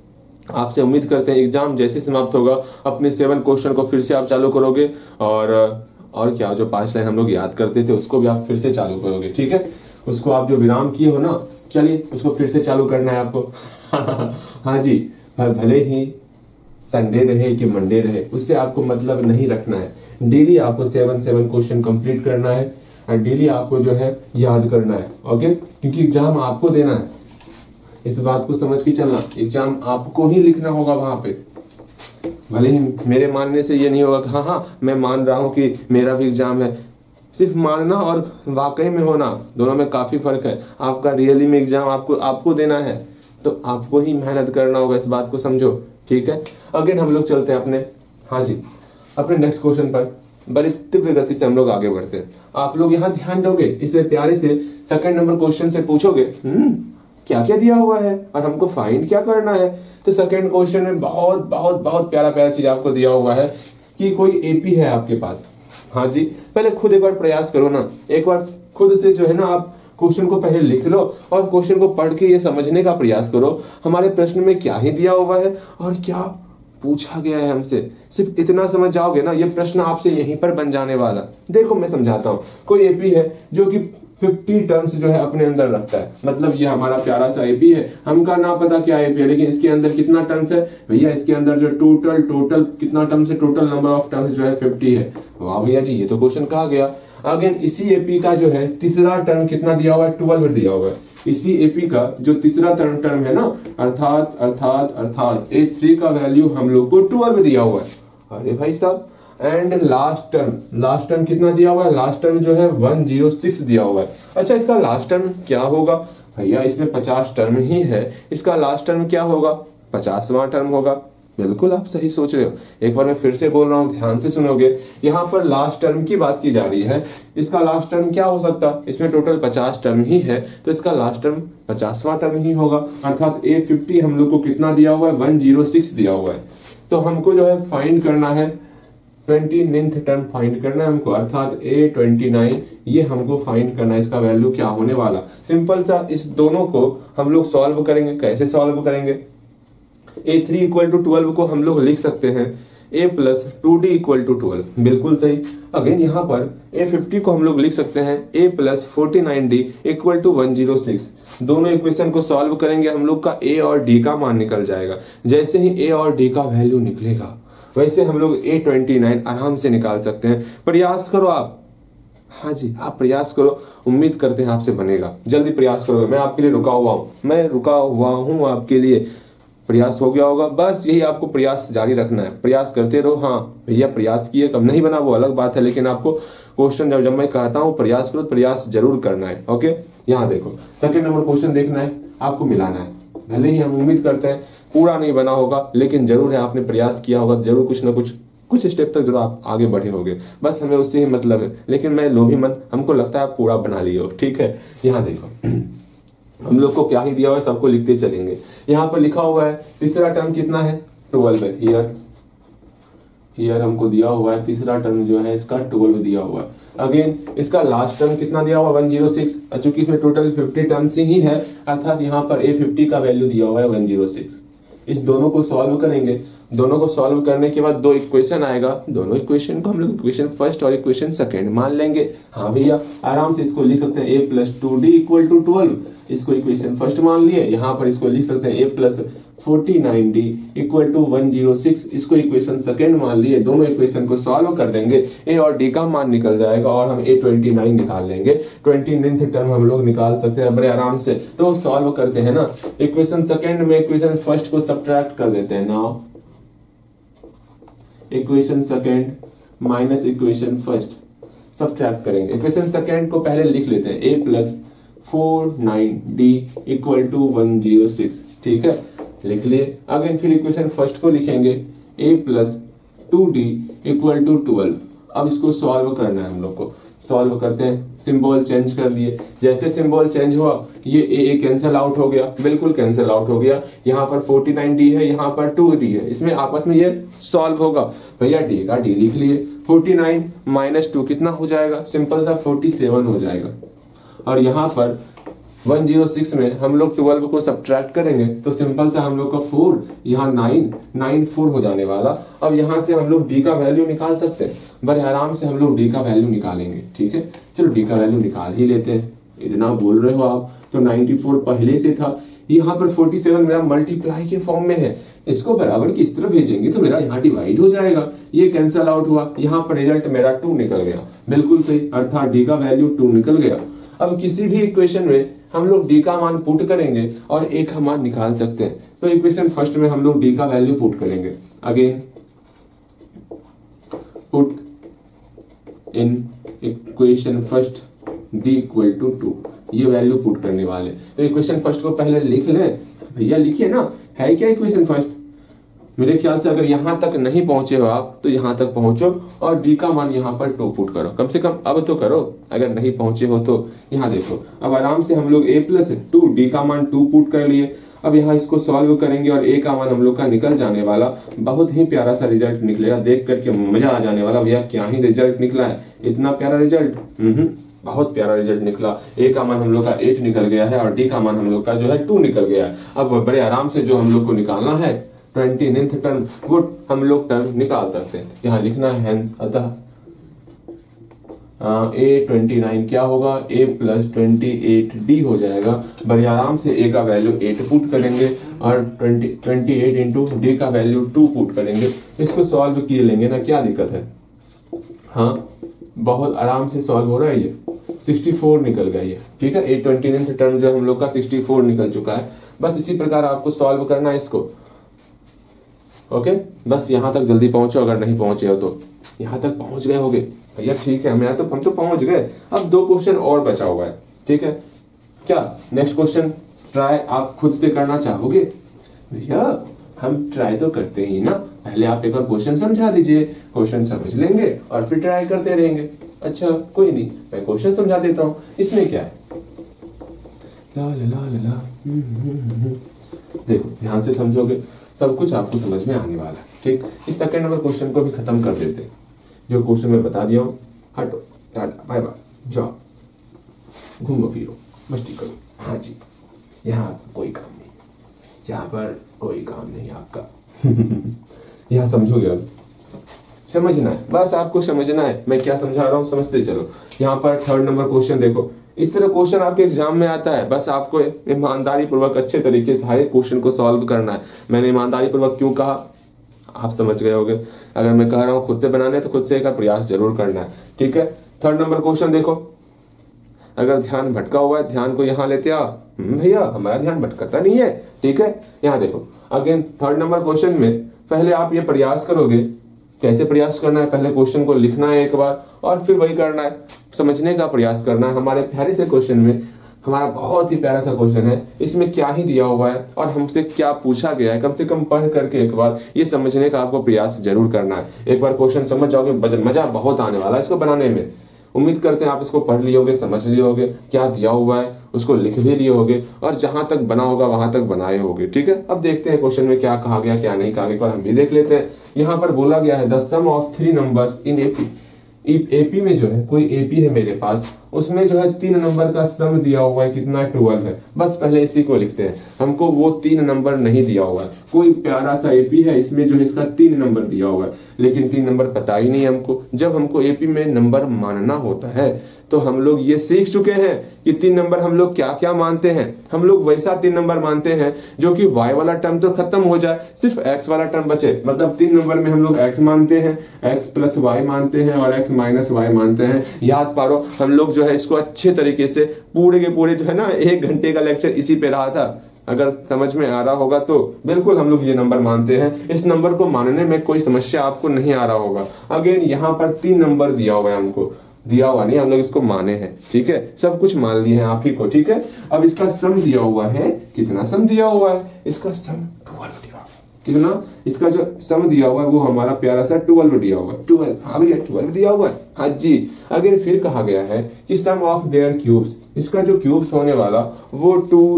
आपसे उम्मीद करते हैं एग्जाम जैसे समाप्त होगा अपने 7 क्वेश्चन को फिर से आप चालू करोगे और क्या, जो 5 लाइन हम लोग याद करते थे उसको भी आप फिर से चालू करोगे, ठीक है। उसको आप जो विराम किए हो ना, चलिए उसको फिर से चालू करना है आपको। हाँ जी, भले ही संडे रहे कि मंडे रहे, उससे आपको मतलब नहीं रखना है। डेली आपको 7 क्वेश्चन कंप्लीट करना है और डेली आपको जो है याद करना है, ओके। क्योंकि एग्जाम आपको देना है, इस बात को समझ के चलना। एग्जाम आपको ही लिखना होगा वहां पे। भले ही मेरे मानने से ये नहीं होगा कि हाँ मैं मान रहा हूं कि मेरा भी एग्जाम है। सिर्फ मानना और वाकई में होना, दोनों में काफी फर्क है। आपका रियली में एग्जाम आपको देना है, तो आपको ही मेहनत करना होगा, इस बात को समझो, ठीक है। अगेन हम लोग चलते हैं अपने नेक्स्ट क्वेश्चन पर। बड़ी तीव्र गति से हम लोग आगे बढ़ते हैं। आप लोग यहाँ ध्यान दोगे, इसे प्यारे से सेकंड नंबर क्वेश्चन से पूछोगे क्या क्या दिया हुआ है और हमको फाइंड क्या करना है। तो सेकंड क्वेश्चन में बहुत बहुत बहुत प्यारा प्यारा चीज आपको दिया हुआ है कि कोई एपी है आपके पास। हाँ जी, पहले खुद एक बार प्रयास करो ना, एक बार खुद से जो है ना आप क्वेश्चन को पहले लिख लो और क्वेश्चन को पढ़ के ये समझने का प्रयास करो हमारे प्रश्न में क्या ही दिया हुआ है और क्या पूछा गया है हमसे। सिर्फ इतना समझ जाओगे ना, ये प्रश्न आपसे यहीं पर बन जाने वाला। देखो मैं समझाता हूँ। कोई एपी है जो कि 50 टर्म्स जो है अपने अंदर रखता है, मतलब ये हमारा प्यारा सा एपी है। हमका ना पता क्या एपी है, लेकिन इसके अंदर कितना टर्म्स है भैया, इसके अंदर जो टोटल कितना टर्म्स है, टोटल नंबर ऑफ टर्म्स जो है 50 है। वाह भैया जी, ये तो क्वेश्चन कहा गया। अगेन इसी एपी का जो है तीसरा टर्म कितना दिया हुआ है, 12 दिया हुआ है। इसी एपी का जो तीसरा टर्म है ना, अर्थात A3 का वैल्यू हम लोग को 12 दिया हुआ है। अरे भाई साहब, एंड लास्ट टर्म कितना दिया हुआ है, लास्ट टर्म जो है 106 दिया हुआ है। अच्छा, इसका लास्ट टर्म क्या होगा भैया, इसमें 50 टर्म ही है, इसका लास्ट टर्म क्या होगा, 50वां टर्म होगा। बिल्कुल आप सही सोच रहे हो। एक बार मैं फिर से बोल रहा हूं, ध्यान से सुनोगे। यहाँ पर लास्ट टर्म की बात की जा रही है, इसका लास्ट टर्म क्या हो सकता, इसमें टोटल 50 टर्म ही है, तो इसका लास्ट टर्म 50वां टर्म ही होगा। अर्थात A50 हम लोग को कितना दिया हुआ है, 106 दिया हुआ है। तो हमको जो है फाइंड करना है 29th टर्म फाइंड करना है हमको, अर्थात A29 ये हमको फाइंड करना है, इसका वैल्यू क्या होने वाला। सिंपल सा इस दोनों को हम लोग सॉल्व करेंगे। कैसे सॉल्व करेंगे, A3 इक्वल टू 12 को हम लोग लिख सकते हैं A plus 2D equal to 12, बिल्कुल सही। अगेन यहाँ पर A50 को हम लोग लिख सकते हैं A plus 49D equal to 106। दोनों इक्वेशन को सॉल्व करेंगे, हम लोग का A और D का मान निकल जाएगा। जैसे ही A और D का वैल्यू निकलेगा वैसे हम लोग A29 आराम से निकाल सकते हैं। प्रयास करो आप, हाँ जी आप प्रयास करो, उम्मीद करते हैं आपसे बनेगा। जल्दी प्रयास करो, मैं आपके लिए रुका हुआ हूँ आपके लिए। प्रयास हो गया होगा, बस यही आपको प्रयास जारी रखना है, प्रयास करते रहो। हाँ भैया प्रयास किए, कम नहीं बना वो अलग बात है, लेकिन आपको क्वेश्चन जब मैं कहता हूँ प्रयास करो, प्रयास जरूर करना है, ओके। यहाँ देखो सेकंड नंबर क्वेश्चन देखना है, आपको मिलाना है। भले ही हम उम्मीद करते हैं पूरा नहीं बना होगा, लेकिन जरूर है आपने प्रयास किया होगा, जरूर कुछ ना कुछ स्टेप तक जरूर आप आगे बढ़े होंगे। बस हमें उससे ही मतलब है, लेकिन मैं लोभी मन, हमको लगता है आप पूरा बना लिए हो, ठीक है। यहाँ देखो हम लोग को क्या ही दिया हुआ है, सबको लिखते चलेंगे। यहाँ पर लिखा हुआ है तीसरा टर्म कितना है, 12 है। हियर हमको दिया हुआ है तीसरा टर्म जो है इसका 12 दिया हुआ है। अगेन इसका लास्ट टर्म कितना दिया हुआ है, 106। चूंकि इसमें टोटल 50 टर्म्स ही है, अर्थात यहाँ पर A50 का वैल्यू दिया हुआ है 106। इस दोनों को सॉल्व करेंगे। दोनों को सॉल्व करने के बाद दो इक्वेशन आएगा, दोनों इक्वेशन को हम लोग इक्वेशन फर्स्ट और इक्वेशन सेकंड मान लेंगे। हाँ भैया आराम से इसको लिख सकते हैं A plus 2D equal to 12, इसको इक्वेशन फर्स्ट मान लिए। यहाँ पर इसको लिख सकते हैं A plus 49D equal to 106, इसको इक्वेशन सेकंड मान लिए। दोनों इक्वेशन को सॉल्व कर देंगे, A और D का मान निकल जाएगा और हम A29 निकाल लेंगे। 29th टर्म हम लोग निकाल सकते हैं बड़े आराम से। तो सॉल्व करते हैं ना, इक्वेशन सेकंड में इक्वेशन फर्स्ट को सब्ट्रैक्ट कर देते हैं। Now equation second minus equation first subtract करेंगे। इक्वेशन सेकंड को पहले लिख लेते हैं, A plus 49D equal to 106, ठीक है लिख लिए। अगेन फिर इक्वेशन फर्स्ट को लिखेंगे A plus 2D equal to 12। अब इसको सॉल्व करना है हम लोग को। सॉल्व करते हैं, सिंबल चेंज कर लिए। जैसे सिंबल चेंज हुआ ये A कैंसिल आउट हो गया, बिल्कुल कैंसिल आउट हो गया। यहाँ पर 49D है, यहाँ पर 2D है, इसमें आपस में ये सॉल्व होगा। भैया D का D लिख लिए। 49 माइनस 2 कितना हो जाएगा, सिंपल सा 47 हो जाएगा। और यहाँ पर 106 में हम लोग 12 को सब्ट्रैक्ट करेंगे तो सिंपल सा हम लोग का 4 यहाँ 994 हो जाने वाला। अब यहाँ से हम लोग डी का वैल्यू निकाल सकते हैं, बड़े आराम से हम लोग डी का वैल्यू निकालेंगे। ठीक है, चलो डी का वैल्यू निकाल ही लेते हैं। इतना बोल रहे हो आप तो 94 पहले से था, यहाँ पर 47 मेरा मल्टीप्लाई के फॉर्म में है, इसको बराबर की इस तरफ भेजेंगे तो मेरा यहाँ डिवाइड हो जाएगा, ये कैंसल आउट हुआ, यहाँ पर रिजल्ट मेरा 2 निकल गया। बिल्कुल सही, अर्थात डी का वैल्यू 2 निकल गया। अब किसी भी इक्वेशन में हम लोग डी का मान पुट करेंगे और ए का मान निकाल सकते हैं। तो इक्वेशन फर्स्ट में हम लोग डी का वैल्यू पुट करेंगे। Again put in equation first d equal to 2, ये वैल्यू पुट करने वाले। तो इक्वेशन फर्स्ट को पहले लिख लें भैया, लिखिए ना, है क्या इक्वेशन फर्स्ट। मेरे ख्याल से अगर यहां तक नहीं पहुंचे हो आप तो यहां तक पहुंचो और डी का मान यहां पर 2 पुट करो, कम से कम अब तो करो। अगर नहीं पहुंचे हो तो यहां देखो, अब आराम से हम लोग a + 2 डी का मान 2 पुट कर लिए। अब यहाँ इसको सॉल्व करेंगे और a का मान हम लोग का निकल जाने वाला, बहुत ही प्यारा सा रिजल्ट निकलेगा, देख करके मजा आ जाने वाला। भैया क्या ही रिजल्ट निकला है, इतना प्यारा रिजल्ट, बहुत प्यारा रिजल्ट निकला। ए का मान हम लोग का 8 निकल गया है और डी का मान हम लोग का जो है 2 निकल गया है। अब बड़े आराम से जो हम लोग को निकालना है 29th टर्म, वो हम लोग टर्म निकाल सकते हैं। यहाँ लिखना है हेंस, अतः A29 क्या होगा, A + 28D हो जाएगा। बड़े आराम से A का वैल्यू 8 पुट करेंगे और 28 इंटू D का वैल्यू 2 पुट करेंगे। इसको सॉल्व किए लेंगे ना, क्या दिक्कत है। हाँ, बहुत आराम से सॉल्व हो रहा है, ये 64 निकल गया ये। ठीक है, A29 टर्म जो हम लोग का 64 निकल चुका है। बस इसी प्रकार आपको सॉल्व करना है इसको। ओके, बस यहाँ तक जल्दी पहुंचो, अगर नहीं पहुंचे हो तो यहाँ तक पहुंच गए होगे भैया। ठीक है, हम तो पहुंच गए। अब 2 क्वेश्चन और बचा हुआ है। ठीक है, क्या नेक्स्ट क्वेश्चन ट्राई आप खुद से करना चाहोगे भैया? हम ट्राई तो करते ही ना, पहले आप एक बार क्वेश्चन समझा दीजिए, क्वेश्चन समझ लेंगे और फिर ट्राई करते रहेंगे। अच्छा कोई नहीं, मैं क्वेश्चन समझा देता हूँ, इसमें क्या है। ला ला ला ला, देखो ध्यान से समझोगे सब कुछ आपको समझ में आने वाला है। ठीक, इस सेकंड नंबर क्वेश्चन को भी खत्म कर देते हैं। जो क्वेश्चन मैं बता दिया हूँ, हटो, टाटा, बाय बाय, जाओ, घूमो फिरो, मस्ती करो। हाँ जी, यहाँ कोई काम नहीं, यहाँ पर कोई काम नहीं आपका। यहाँ समझोगे, अब समझना है, बस आपको समझना है मैं क्या समझा रहा हूँ, समझते चलो। यहाँ पर 3rd नंबर क्वेश्चन देखो, इस तरह क्वेश्चन आपके एग्जाम में आता है। बस आपको ईमानदारी पूर्वक अच्छे तरीके से हर क्वेश्चन को सॉल्व करना है। मैंने ईमानदारी पूर्वक क्यों कहा आप समझ गए होगे। अगर मैं कह रहा हूँ खुद से बनाने तो खुद से का प्रयास जरूर करना है। ठीक है, 3rd नंबर क्वेश्चन देखो, अगर ध्यान भटका हुआ है ध्यान को यहाँ लेते आ। भैया हमारा ध्यान भटकता नहीं है। ठीक है, यहाँ देखो अगेन 3rd नंबर क्वेश्चन में पहले आप ये प्रयास करोगे। कैसे प्रयास करना है, पहले क्वेश्चन को लिखना है एक बार और फिर वही करना है, समझने का प्रयास करना है। हमारे प्यारे से क्वेश्चन में, हमारा बहुत ही प्यारा सा क्वेश्चन है, इसमें क्या ही दिया हुआ है और हमसे क्या पूछा गया है, कम से कम पढ़ करके एक बार ये समझने का आपको प्रयास जरूर करना है। एक बार क्वेश्चन समझ जाओगे, मजा बहुत आने वाला है इसको बनाने में। उम्मीद करते हैं आप इसको पढ़ लिए होगे, समझ लिए होगे, क्या दिया हुआ है उसको लिख भी लिए होगे और जहां तक बना होगा वहां तक बनाए होगे। ठीक है, अब देखते हैं क्वेश्चन में क्या कहा गया क्या नहीं कहा गया, एक बार हम भी देख लेते हैं। यहाँ पर बोला गया है the sum of 3 numbers in AP. AP में जो है कोई एपी है मेरे पास, उसमें जो है 3 नंबर का सम दिया हुआ है, कितना 12 है। बस पहले इसी को लिखते हैं, हमको वो 3 नंबर नहीं दिया हुआ है। कोई प्यारा सा एपी है, इसमें जो है इसका 3 नंबर दिया हुआ है, लेकिन 3 नंबर पता ही नहीं हमको। जब हमको एपी में नंबर मानना होता है तो हम लोग ये सीख चुके हैं कि 3 नंबर हम लोग क्या क्या मानते हैं। हम लोग वैसा 3 नंबर मानते हैं जो कि y वाला टर्म तो खत्म हो जाए, सिर्फ x वाला टर्म बचे। मतलब 3 नंबर में हम लोग x मानते हैं, x + y मानते हैं और x - y मानते हैं। याद पारो, हम लोग जो है इसको अच्छे तरीके से पूरे के पूरे जो है ना 1 घंटे का लेक्चर इसी पे रहा था। अगर समझ में आ रहा होगा तो बिल्कुल हम लोग ये नंबर मानते हैं। इस नंबर को मानने में कोई समस्या आपको नहीं आ रहा होगा। अगेन यहाँ पर 3 नंबर दिया हुआ है, हमको दिया हुआ नहीं, हम लोग इसको माने हैं। ठीक है, सब कुछ मान लिए हैं आप ही को। ठीक है, अब इसका सम दिया हुआ है, कितना सम दिया हुआ है, इसका सम 12 दिया हुआ है। कितना, इसका जो सम दिया हुआ है वो हमारा प्यारा सा 12 दिया हुआ है। 12, हाँ भैया 12 दिया हुआ है, हाँ जी। अगर फिर कहा गया है कि सम ऑफ देयर क्यूब्स, इसका जो क्यूब्स होने वाला वो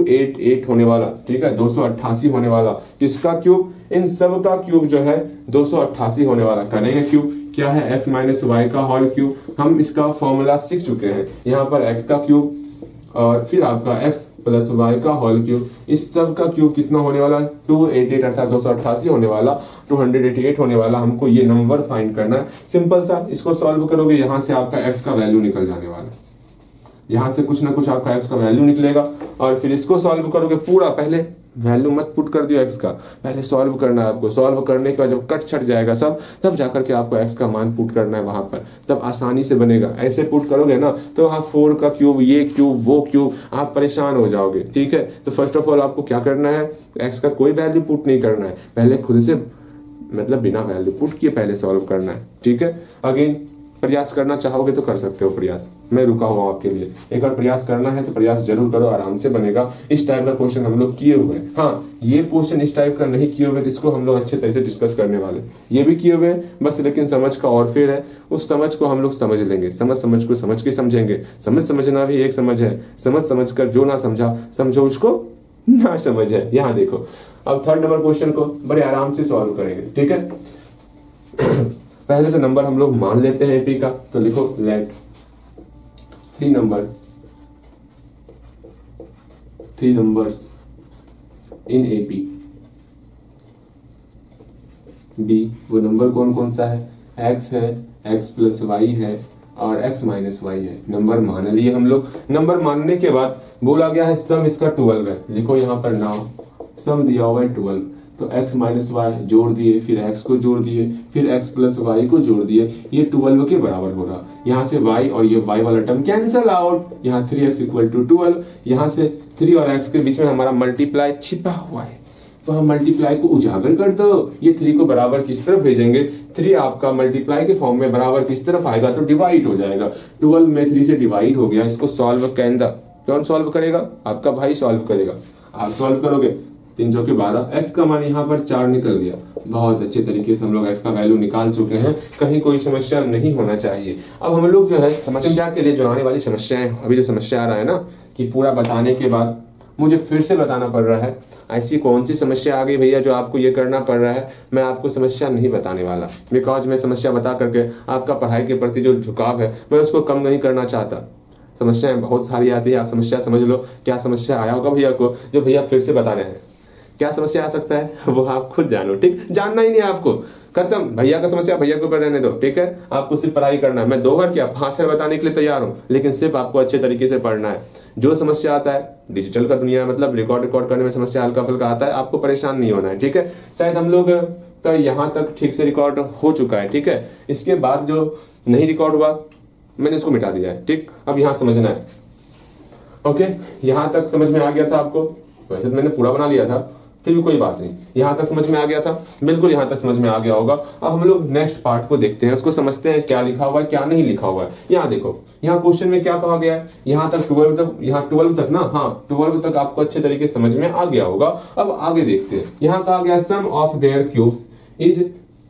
288 होने वाला। ठीक है, 288 होने वाला। किसका क्यूब, इन सब का क्यूब जो है 288 होने वाला। करेंगे क्यूब, क्या है x - y का होल क्यूब। हम इसका फॉर्मूला सीख चुके हैं। यहाँ पर x का क्यूब और फिर आपका x प्लस वाई का होल क्यूब, इस सब का क्यूब कितना होने वाला, 288 अर्थात 288 होने वाला, 288 होने वाला। हमको ये नंबर फाइंड करना है। सिंपल सा, इसको सॉल्व करोगे, यहाँ से आपका x का वैल्यू निकल जाने वाला है, यहाँ से कुछ ना कुछ आपका x का वैल्यू निकलेगा। और फिर इसको सॉल्व करोगे, पूरा पहले वैल्यू मत पुट कर दियो x का, पहले सॉल्व करना है आपको। सॉल्व करने के बाद जब कट छट जाएगा सब, तब जाकर के आपको x का मान पुट करना है वहां पर, तब आसानी से बनेगा। ऐसे पुट करोगे ना तो वहाँ 4 का क्यूब, ये क्यूब, वो क्यूब, आप परेशान हो जाओगे। ठीक है, तो फर्स्ट ऑफ ऑल आपको क्या करना है, x का कोई वैल्यू पुट नहीं करना है, पहले खुद से मतलब बिना वैल्यू पुट किए पहले सॉल्व करना है। ठीक है, अगेन प्रयास करना चाहोगे तो कर सकते हो प्रयास, मैं रुका हुआ आपके लिए। एक बार प्रयास करना है तो प्रयास जरूर करो, आराम से बनेगा। इस टाइप का क्वेश्चन हम लोग किए हुए हैं। हाँ, ये क्वेश्चन इस टाइप का नहीं किए हुए तो इसको हम लोग अच्छे तरह से डिस्कस करने वाले। ये भी किए हुए बस, लेकिन समझ का और फिर है, उस समझ को हम लोग समझ लेंगे। समझ को समझ के समझेंगे। समझना भी एक समझ है, समझ कर जो ना समझा समझो उसको ना समझ है। यहाँ देखो, अब थर्ड नंबर क्वेश्चन को बड़े आराम से सॉल्व करेंगे। ठीक है, पहले तो नंबर हम लोग मान लेते हैं एपी का, तो लिखो let 3 numbers in AP be. वो नंबर कौन कौन सा है, x है, x प्लस वाई है और x माइनस वाई है। नंबर मान लिए हम लोग। नंबर मानने के बाद बोला गया है सम इसका 12 है। लिखो यहाँ पर नाउ सम दिया हुआ है 12, तो x माइनस वाई जोड़ दिए, फिर x को जोड़ दिए, फिर x प्लस वाई को जोड़ दिए, ये 12 के बराबर होगा। यहाँ से y और ये y वाला टर्म कैंसल आउट, यहाँ 3x इक्वल टू 12, यहाँ से 3 और x के बीच में हमारा मल्टीप्लाई छिपा हुआ है, तो हम मल्टीप्लाई को उजागर कर दो। ये 3 को बराबर किस तरफ भेजेंगे, 3 आपका मल्टीप्लाई के फॉर्म में बराबर किस तरफ आएगा, तो डिवाइड हो जाएगा। 12 में 3 से डिवाइड हो गया, इसको सॉल्व कौन सॉल्व करेगा, आपका भाई सॉल्व करेगा। आप सॉल्व करोगे 3 चौके 12, x का मान यहाँ पर 4 निकल गया। बहुत अच्छे तरीके से हम लोग x का वैल्यू निकाल चुके हैं, कहीं कोई समस्या नहीं होना चाहिए। अब हम लोग जो है समस्या के लिए जो आने वाली समस्याएं, अभी जो समस्या आ रहा है ना कि पूरा बताने के बाद मुझे फिर से बताना पड़ रहा है, ऐसी कौन सी समस्या आ गई भैया जो आपको ये करना पड़ रहा है। मैं आपको समस्या नहीं बताने वाला, बिकॉज मैं समस्या बता करके आपका पढ़ाई के प्रति जो झुकाव है मैं उसको कम नहीं करना चाहता। समस्याएं बहुत सारी आती है, आप समस्या समझ लो। क्या समस्या आया होगा भैया को जो भैया फिर से बता रहे हैं, क्या समस्या आ सकता है वो आप खुद जानो। ठीक, जानना ही नहीं आपको, खत्म। भैया का समस्या भैया को रहने दो। ठीक है, आपको सिर्फ पढ़ाई करना है। मैं 2 बार क्या 5 बार बताने के लिए तैयार हूँ, लेकिन सिर्फ आपको अच्छे तरीके से पढ़ना है। जो समस्या आता है डिजिटल का दुनिया, मतलब रिकॉर्ड करने में समस्या हल्का फुल्का आता है, आपको परेशान नहीं होना है। ठीक है, शायद हम लोग का यहाँ तक ठीक से रिकॉर्ड हो चुका है। ठीक है, इसके बाद जो नहीं रिकॉर्ड हुआ मैंने इसको मिटा दिया है। ठीक, अब यहाँ समझना है। ओके, यहाँ तक समझ में आ गया था आपको, वैसे तो मैंने पूरा बना लिया था, फिर भी कोई बात नहीं, यहाँ तक समझ में आ गया था, बिल्कुल यहाँ तक समझ में आ गया होगा। अब हम लोग नेक्स्ट पार्ट को देखते हैं, उसको समझते हैं क्या लिखा हुआ है क्या नहीं लिखा हुआ है। यहाँ देखो, यहाँ क्वेश्चन में क्या कहा गया है, यहाँ तक 12 तक, यहाँ 12 तक ना, हाँ 12 तक आपको अच्छे तरीके से समझ में आ गया होगा। अब आगे देखते हैं, यहाँ कहा गया sum of their cubes is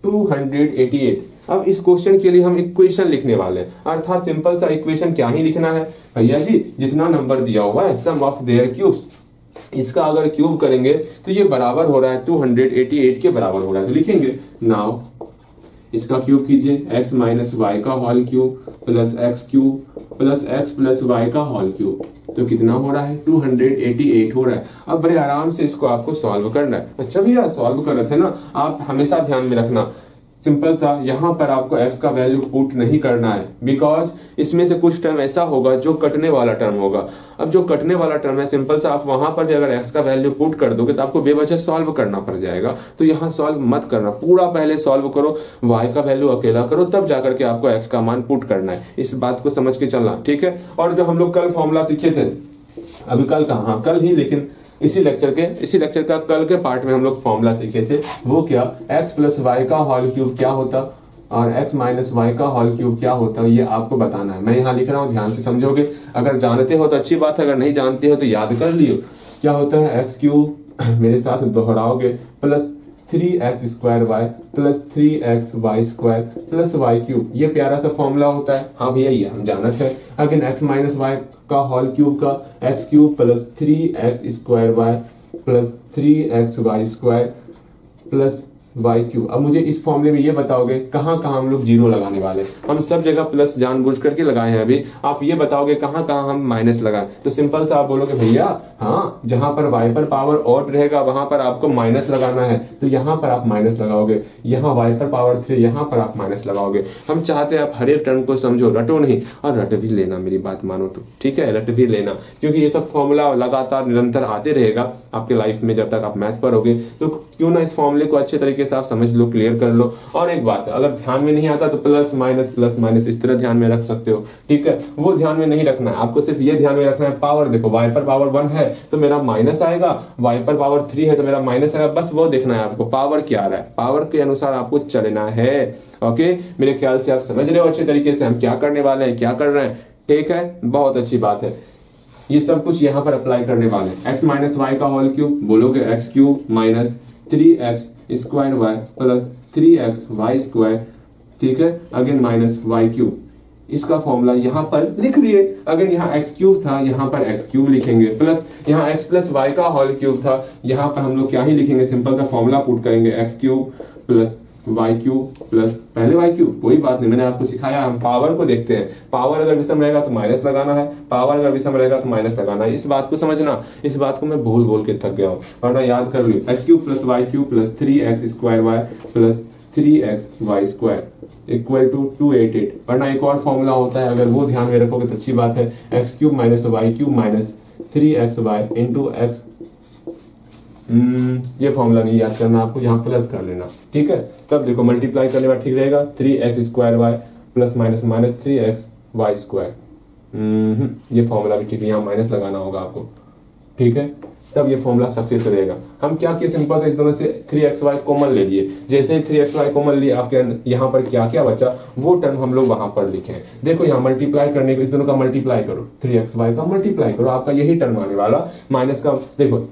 288। अब इस क्वेश्चन के लिए हम इक्वेशन लिखने वाले हैं, अर्थात सिंपल सा इक्वेशन क्या ही लिखना है भैया जी, जितना नंबर दिया हुआ है सम ऑफ देयर क्यूब्स, इसका अगर क्यूब करेंगे तो ये बराबर हो रहा है 288 के बराबर हो रहा है। तो लिखेंगे नाउ इसका क्यूब कीजिए, x माइनस वाई का whole cube plus x cube plus x plus y का होल क्यूब, तो कितना हो रहा है 288 हो रहा है। अब बड़े आराम से इसको आपको सॉल्व करना है। अच्छा भैया सॉल्व कर रहे थे ना, आप हमेशा ध्यान में रखना सिंपल सा, यहाँ पर आपको x का वैल्यू पुट नहीं करना है, बिकॉज इसमें से कुछ टर्म ऐसा होगा जो कटने वाला टर्म होगा। अब जो कटने वाला टर्म है सिंपल सा, आप वहां पर भी अगर x का वैल्यू पुट कर दोगे तो आपको बेवजह सॉल्व करना पड़ जाएगा। तो यहाँ सॉल्व मत करना, पूरा पहले सॉल्व करो, y का वैल्यू अकेला करो, तब जाकर के आपको x का मान पुट करना है। इस बात को समझ के चलना, ठीक है। और जो हम लोग कल फॉर्मूला सीखे थे, अभी कल कहा, हाँ कल ही, लेकिन इसी लेक्चर का कल के पार्ट में हम लोग फॉर्मूला सीखे थे। वो क्या, x प्लस वाई का होल क्यूब क्या होता और x माइनस वाई का होल क्यूब क्या होता, ये आपको बताना है। मैं यहाँ लिख रहा हूँ, ध्यान से समझोगे। अगर जानते हो तो अच्छी बात है, अगर नहीं जानते हो तो याद कर लियो। क्या होता है x क्यूब, मेरे साथ दोहराओगे, plus 3x square y plus 3x y square plus y cube, ये प्यारा सा फॉर्मूला होता है। हाँ भैया ये हम जानते हैं। अगेन x माइनस वाई का होल क्यूब का x cube plus 3x square y plus 3x y square plus y cube. अब मुझे इस फॉर्मूले में ये बताओगे कहाँ कहाँ हम लोग जीरो लगाने वाले। हम सब जगह प्लस जानबूझ करके लगाए हैं, अभी आप ये बताओगे कहाँ कहाँ हम माइनस लगाए। तो सिंपल सा आप बोलोगे भैया हाँ, जहां पर वाई पर पावर ऑड रहेगा वहां पर आपको माइनस लगाना है, तो यहाँ पर आप माइनस लगाओगे। यहाँ वाई पर पावर 3 यहाँ पर आप माइनस लगाओगे। हम चाहते हैं आप हर एक टर्म को समझो, रटो नहीं, और रट भी लेना, मेरी बात मानो तो ठीक है, रट भी लेना, क्योंकि ये सब फॉर्मूला लगातार निरंतर आते रहेगा आपके लाइफ में जब तक आप मैथ पढ़ोगे। तो क्यों ना इस फॉर्मूले को अच्छे तरीके से आप समझ लो, क्लियर कर लो। और एक बात, अगर ध्यान में नहीं आता तो प्लस माइनस इस तरह ध्यान में रख सकते हो, ठीक है। वो ध्यान में नहीं रखना है आपको, सिर्फ ये ध्यान में रखना है पावर। देखो वाई पर पावर 1 है तो मेरा माइनस आएगा, वाई पर पावर 3 है तो मेरा माइनस आएगा, बस वो देखना है आपको पावर क्या आ रहा है, पावर के अनुसार आपको चलना है। ओके, मेरे ख्याल से आप समझ रहे हो अच्छे तरीके से हम क्या करने वाले हैं, क्या कर रहे हैं, ठीक है, बहुत अच्छी बात है। ये सब कुछ यहाँ पर अप्लाई करने वाले हैं। x माइनस वाई का होल क्यूब, बोलोगे x cube minus 3x square y plus 3x y square, ठीक है, अगेन माइनस वाई क्यूब। इसका फॉर्मूला यहाँ पर लिख लिए। अगर यहाँ x क्यूब था यहाँ पर x क्यूब लिखेंगे, प्लस यहाँ x प्लस वाई का होल क्यूब था, यहाँ पर हम लोग क्या ही लिखेंगे, सिंपल सा फॉर्मूला पुट करेंगे, x cube plus y cube plus पहले वाई क्यूब। कोई बात नहीं, मैंने आपको सिखाया, हम पावर को देखते हैं। पावर अगर विषम रहेगा तो माइनस लगाना है, पावर अगर विषम रहेगा तो माइनस लगाना है। इस बात को समझना, इस बात को मैं बोल बोल के थक गया हूँ, वरना याद कर लो। X cube plus y cube plus 3x square y plus 3x y square equal to 288। वरना एक और फॉर्मूला होता है, अगर वो ध्यान में रखोगे तो अच्छी बात है, x cube minus y cube minus 3x y into x. ये फॉर्मूला नहीं याद करना आपको, यहाँ प्लस कर लेना, ठीक है। तब देखो मल्टीप्लाई करने में ठीक रहेगा, 3x square y plus minus minus 3x y square. ये फॉर्मूला भी ठीक है, यहाँ माइनस लगाना होगा आपको, ठीक है, तब ये फॉर्मूला सक्सेस रहेगा। हम क्या किए, सिंपल से इस दोनों से 3xy कॉमन ले लिए। जैसे ही 3xy कॉमन लिए, आपके यहाँ पर क्या क्या बचा वो टर्म हम लोग वहां पर लिखे। देखो यहाँ मल्टीप्लाई करने को इस दोनों का मल्टीप्लाई करो, 3xy का मल्टीप्लाई करो, आपका यही टर्म आने वाला। माइनस का देखो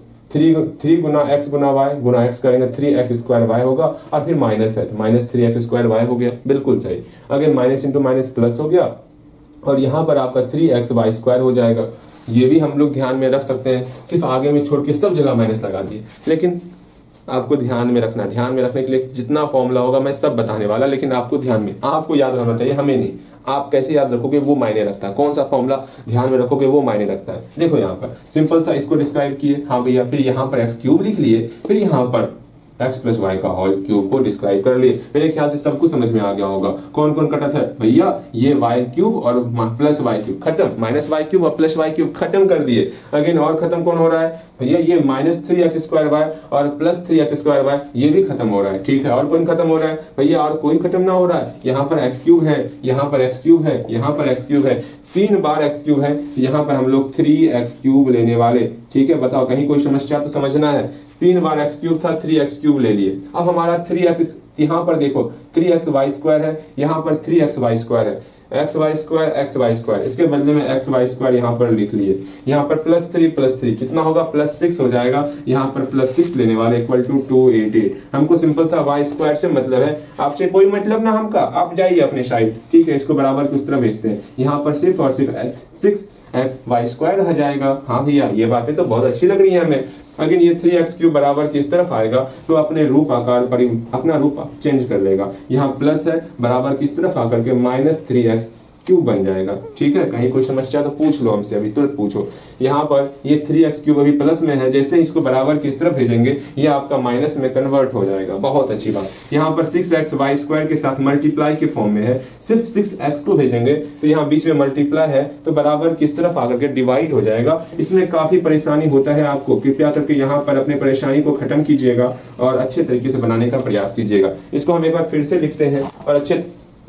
3 गुना x गुना y गुना x करेंगे 3x स्क्वायर y होगा, और फिर माइनस है तो माइनस 3x स्क्वायर y हो गया, बिल्कुल सही। अगर माइनस इंटू माइनस प्लस हो गया, और यहाँ पर आपका 3x y स्क्वायर हो जाएगा। ये भी हम लोग ध्यान में रख सकते हैं, सिर्फ आगे में छोड़ के सब जगह माइनस लगा दिए, लेकिन आपको ध्यान में रखना। ध्यान में रखने के लिए जितना फॉर्मूला होगा मैं सब बताने वाला, लेकिन आपको ध्यान में, आपको याद रहना चाहिए, हमें नहीं। आप कैसे याद रखोगे वो मायने रखता है, कौन सा फॉर्मूला ध्यान में रखोगे वो मायने रखता है। देखो यहाँ पर सिंपल सा इसको डिस्क्राइब किए, हाँ भैया, फिर यहाँ पर एक्स क्यूब लिख लिए, फिर यहाँ पर x प्लस वाई का होल क्यूब को डिस्क्राइब कर लिए। मेरे ख्याल से सबको समझ में आ गया होगा। कौन कौन कटा था भैया, ये y क्यूब और प्लस वाई क्यूब खत्म, माइनस वाई क्यूब और प्लस वाई क्यूब खत्म कर दिए। अगेन और खत्म कौन हो रहा है भैया, ये माइनस 3x स्क्वायर वाई और प्लस 3x स्क्वायर वाई, ये भी खत्म हो रहा है, ठीक है। और कौन खत्म हो रहा है भैया, और कोई खत्म ना हो रहा है। यहाँ पर x क्यूब है, यहाँ पर x क्यूब है, यहाँ पर x क्यूब है, 3 बार x क्यूब है, यहाँ पर हम लोग 3x क्यूब लेने वाले, ठीक है। बताओ कहीं कोई समस्या तो समझना है। 3 बार x क्यूब था, 3x क्यूब ले लिए। अब हमारा 3x, यहाँ पर देखो 3x वाई स्क्वायर है, यहाँ पर 3x वाई स्क्वायर है, एक्स वाई स्क्वायर, इसके बदले में एक्स वाई स्क्वायर यहाँ पर लिख लिए। यहाँ पर +3 कितना होगा, +6 हो जाएगा। यहाँ पर +6 लेने वाले इक्वल टू 288। हमको सिंपल सा वाई स्क्वायर से मतलब है, आपसे कोई मतलब ना हमका, आप जाइए अपने साइड, ठीक है। इसको बराबर की उस तरह भेजते हैं, यहाँ पर सिर्फ और सिर्फ 6x वाई स्क्वायर रह जाएगा। हाँ भैया, ये बातें तो बहुत अच्छी लग रही है हमें। अगर ये 3x क्यूब बराबर किस तरफ आएगा तो अपने रूप आकार पर अपना रूप चेंज कर लेगा। यहाँ प्लस है, बराबर किस तरफ आकर के -3x क्यूब बन जाएगा, ठीक है। कहीं कोई समस्या तो पूछ लो हमसे, अभी तुरंत पूछो। यहाँ पर ये 3x क्यूब अभी प्लस में है, जैसे इसको बराबर किस तरफ भेजेंगे ये आपका माइनस में कन्वर्ट हो जाएगा। बहुत अच्छी बात। यहाँ पर 6x वाई स्क्वायर के साथ मल्टीप्लाई के फॉर्म में है, सिर्फ 6x को भेजेंगे तो यहाँ बीच में मल्टीप्लाई है तो बराबर किस तरफ आकर के डिवाइड हो जाएगा। इसमें काफी परेशानी होता है आपको, कृपया करके यहाँ पर अपने परेशानी को खत्म कीजिएगा और अच्छे तरीके से बनाने का प्रयास कीजिएगा। इसको हम एक बार फिर से लिखते हैं और अच्छे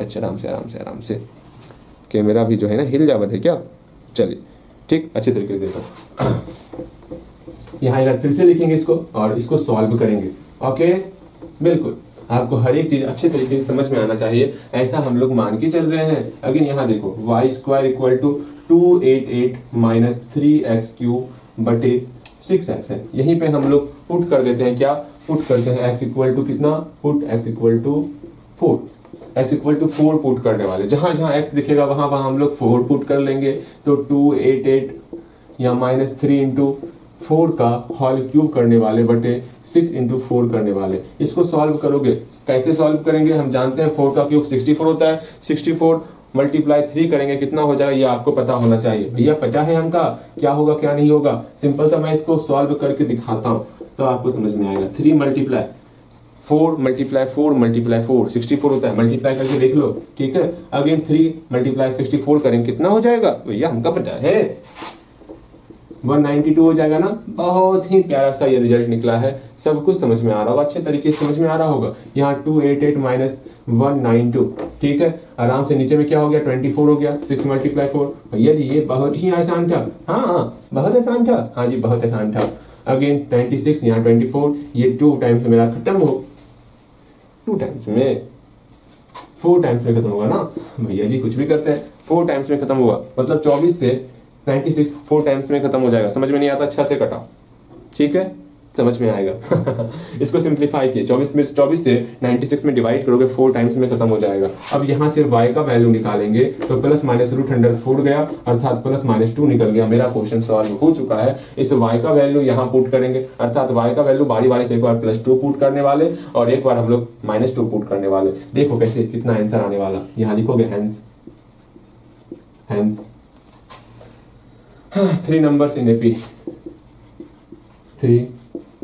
आराम से कैमरा भी जो है ना हिल जावत है क्या, चलिए ठीक, अच्छे तरीके से देखो। यहाँ एक बार फिर से लिखेंगे इसको और इसको सॉल्व करेंगे। ओके, बिल्कुल आपको हर एक चीज अच्छे तरीके से समझ में आना चाहिए, ऐसा हम लोग मान के चल रहे हैं। अगेन यहाँ देखो y square equal to 288 minus 3x cube बटे 6x है। यहीं पे हम लोग पुट कर देते हैं, क्या पुट करते हैं, x इक्वल टू कितना, put x equal to 4, x equal to 4 put करने वाले। जहां जहां x दिखेगा वहां वहां हम लोग 4 पुट कर लेंगे। तो 288 या -3 इंटू 4 का होल क्यूब करने वाले बटे 6 इंटू 4 करने वाले। इसको सॉल्व करोगे, कैसे सॉल्व करेंगे हम जानते हैं, 4 का क्यूब 64 होता है, 64 मल्टीप्लाई 3 करेंगे कितना हो जाएगा ये आपको पता होना चाहिए। भैया पता है हमका क्या होगा क्या नहीं होगा, सिंपल सा मैं इसको सॉल्व करके दिखाता हूँ तो आपको समझ में आएगा। 3 मल्टीप्लाई 4 मल्टीप्लाई 4 मल्टीप्लाई 4 64 होता है, मल्टीप्लाई करके देख लो, ठीक है। अगेन 3 मल्टीप्लाई 64 करेंगे कितना हो जाएगा भैया हमका पता है, 192 हो जाएगा ना। बहुत ही प्यारा सा ये रिजल्ट निकला है, सब कुछ समझ में आ रहा होगा, अच्छे तरीके से समझ में आ रहा होगा। यहाँ 288 माइनस 192, ठीक है। आराम से नीचे में क्या हो गया 24 हो गया, 6 मल्टीप्लाई 4। भैया जी ये बहुत ही आसान था, हाँ बहुत आसान था, हाँ जी बहुत आसान था। अगेन 96 यहाँ 24, ये 2 टाइम्स में मेरा खत्म हो, 2 टाइम्स में 4 टाइम्स में खत्म होगा ना भैया जी, कुछ भी करते हैं 4 टाइम्स में खत्म हुआ, मतलब 24 से 96 4 टाइम्स में खत्म हो जाएगा। समझ में नहीं आता अच्छा से कटा, ठीक है, समझ में आएगा। इसको सिंप्लीफाई किए 24 से 96 में डिवाइड करोगे 4 टाइम्स में खत्म हो जाएगा। अब यहाँ से y का वैल्यू निकालेंगे तो प्लस माइनस रूट अंडर 4 गया, अर्थात प्लस माइनस 2 निकल गया। मेरा क्वेश्चन सॉल्व हो चुका है। इस y का वैल्यू यहाँ पुट करेंगे, अर्थात y का वैल्यू बारी बारी से एक बार +2 पुट करने वाले और एक बार हम लोग -2 पुट करने वाले। देखो कैसे कितना आंसर आने वाला, यहाँ लिखोगे hence 3 numbers in AP, 3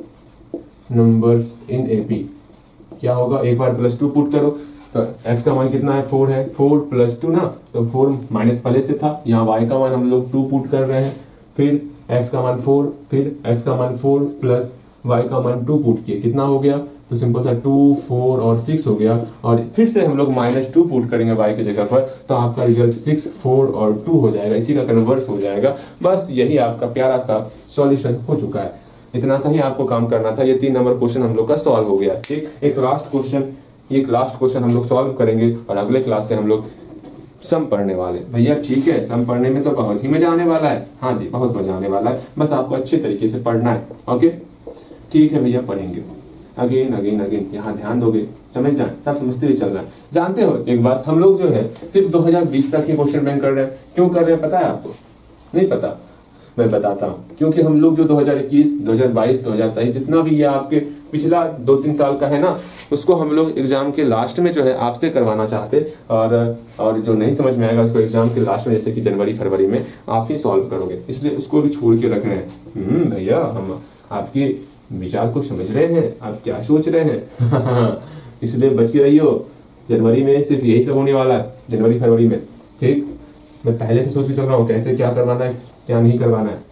numbers in AP क्या होगा, एक बार +2 पुट करो तो x का मान कितना है 4 है, 4 + 2 ना, तो 4 माइनस पहले से था, यहाँ y का मान हम लोग 2 पुट कर रहे हैं, फिर x का मान 4, फिर x का मान 4 प्लस y का मान 2 पुट किए, कितना हो गया, तो सिंपल सा 2 4 और 6 हो गया, और फिर से हम लोग -2 पुट करेंगे y की जगह पर, तो आपका रिजल्ट 6 4 और 2 हो जाएगा, इसी का कन्वर्स हो जाएगा। बस यही आपका प्यारा सा सॉल्यूशन हो चुका है, इतना सा ही आपको काम करना था। ये 3 नंबर क्वेश्चन हम लोग का सॉल्व हो गया, ठीक। एक लास्ट क्वेश्चन हम लोग सॉल्व करेंगे और अगले क्लास से हम लोग सम पढ़ने वाले भैया, ठीक है। सम पढ़ने में तो बहुत ही मजा आने वाला है, हाँ जी बहुत मजा आने वाला है, बस आपको अच्छे तरीके से पढ़ना है, ओके ठीक है भैया, पढ़ेंगे अगेन यहाँ ध्यान दोगे, समझ जाए, सब समझते हुए चल रहा है। जानते हो एक बात, हम लोग जो है सिर्फ 2020 तक ही क्वेश्चन बैंक कर रहे हैं, क्यों कर रहे हैं पता है आपको? नहीं पता? मैं बताता हूँ, क्योंकि हम लोग जो 2021, 2022, 2023 जितना भी ये आपके पिछला 2-3 साल का है ना, उसको हम लोग एग्जाम के लास्ट में जो है आपसे करवाना चाहते, और जो नहीं समझ में आएगा उसको एग्जाम के लास्ट में जैसे कि जनवरी फरवरी में आप ही सॉल्व करोगे, इसलिए उसको भी छोड़ के रख रहे हैं। भैया हम आपके विचार को समझ रहे हैं, आप क्या सोच रहे हैं इसलिए बच के रहियो, जनवरी में सिर्फ यही सब होने वाला है, जनवरी फरवरी में, ठीक। मैं पहले से सोच के चल रहा हूँ कैसे क्या करवाना है क्या नहीं करवाना है,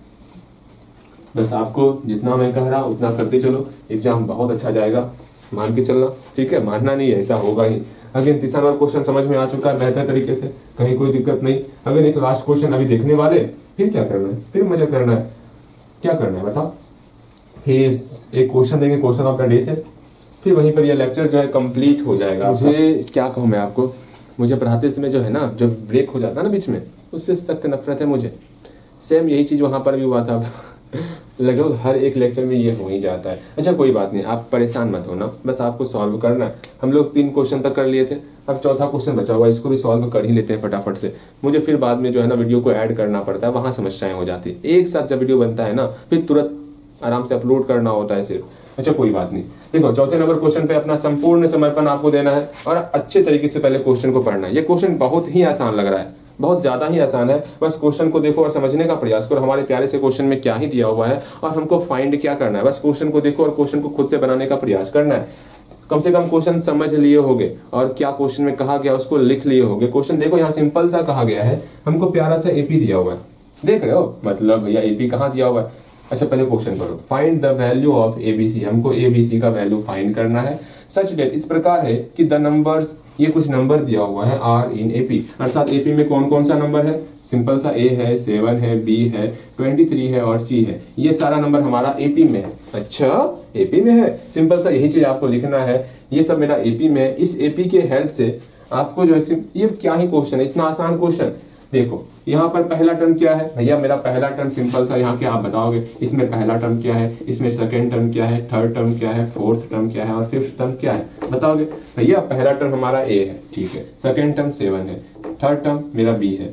बस आपको जितना मैं कह रहा हूँ उतना करते चलो, एग्जाम बहुत अच्छा जाएगा, मान के चलना, ठीक है। मानना नहीं है, ऐसा होगा ही। अगेन 3 नंबर क्वेश्चन समझ में आ चुका है बेहतर तरीके से, कहीं कोई दिक्कत नहीं। अगर एक लास्ट क्वेश्चन अभी देखने वाले, फिर क्या करना है, फिर मजा करना है, क्या करना है बताओ। फिर एक क्वेश्चन देंगे, क्वेश्चन ऑफ द डे से, फिर वहीं पर यह लेक्चर जो है कंप्लीट हो जाएगा। मुझे क्या कहूँ मैं आपको, मुझे पढ़ाते समय जो है ना, जो ब्रेक हो जाता है ना बीच में, उससे सख्त नफरत है मुझे। सेम यही चीज़ वहाँ पर भी हुआ था लगभग हर एक लेक्चर में ये हो ही जाता है। अच्छा कोई बात नहीं, आप परेशान मत होना, बस आपको सॉल्व करना है। हम लोग 3 क्वेश्चन तक कर लिए थे, अब 4था क्वेश्चन बचा हुआ, इसको भी सॉल्व कर ही लेते हैं फटाफट से। मुझे फिर बाद में जो है ना वीडियो को ऐड करना पड़ता है, वहाँ समस्याएं हो जाती है। एक साथ जब वीडियो बनता है ना, फिर तुरंत आराम से अपलोड करना होता है सिर्फ। अच्छा कोई बात नहीं, देखो 4थे नंबर क्वेश्चन पे अपना संपूर्ण समर्पण आपको देना है और अच्छे तरीके से पहले क्वेश्चन को पढ़ना है। ये क्वेश्चन बहुत ही आसान लग रहा है, बहुत ज्यादा ही आसान है, बस क्वेश्चन को देखो और समझने का प्रयास करो। हमारे प्यारे से क्वेश्चन में क्या ही दिया हुआ है और हमको फाइंड क्या करना है, बस क्वेश्चन को देखो और क्वेश्चन को खुद से बनाने का प्रयास करना है। कम से कम क्वेश्चन समझ लिए होगे और क्या क्वेश्चन में कहा गया उसको लिख लिए होगे। क्वेश्चन देखो यहाँ सिंपल सा कहा गया है, हमको प्यारा सा एपी दिया हुआ है, देख रहे हो, मतलब भैया एपी कहाँ दिया हुआ है। अच्छा पहले क्वेश्चन करो, find the value of ABC, हमको एबीसी का वैल्यू फाइंड करना है। सच डेट इस प्रकार है कि द नंबर्स, ये कुछ नंबर दिया हुआ है आर इन एपी, अर्थात एपी में कौन कौन सा नंबर है, सिंपल सा ए है, 7 है, बी है, 23 है और सी है। ये सारा नंबर हमारा एपी में है। अच्छा एपी में है, सिंपल सा यही चीज आपको लिखना है, ये सब मेरा एपी में है। इस एपी के हेल्प से आपको जो है, ये क्या ही क्वेश्चन है, इतना आसान क्वेश्चन। देखो यहाँ पर पहला टर्म क्या है भैया, मेरा पहला टर्म सिंपल सा यहाँ क्या आप बताओगे, इसमें पहला टर्म क्या है, इसमें सेकंड टर्म क्या है, थर्ड टर्म क्या है, फोर्थ टर्म क्या है और फिफ्थ टर्म क्या है, बताओगे भैया। पहला टर्म हमारा ए है, ठीक है, सेकंड टर्म 7 है, थर्ड टर्म मेरा बी है,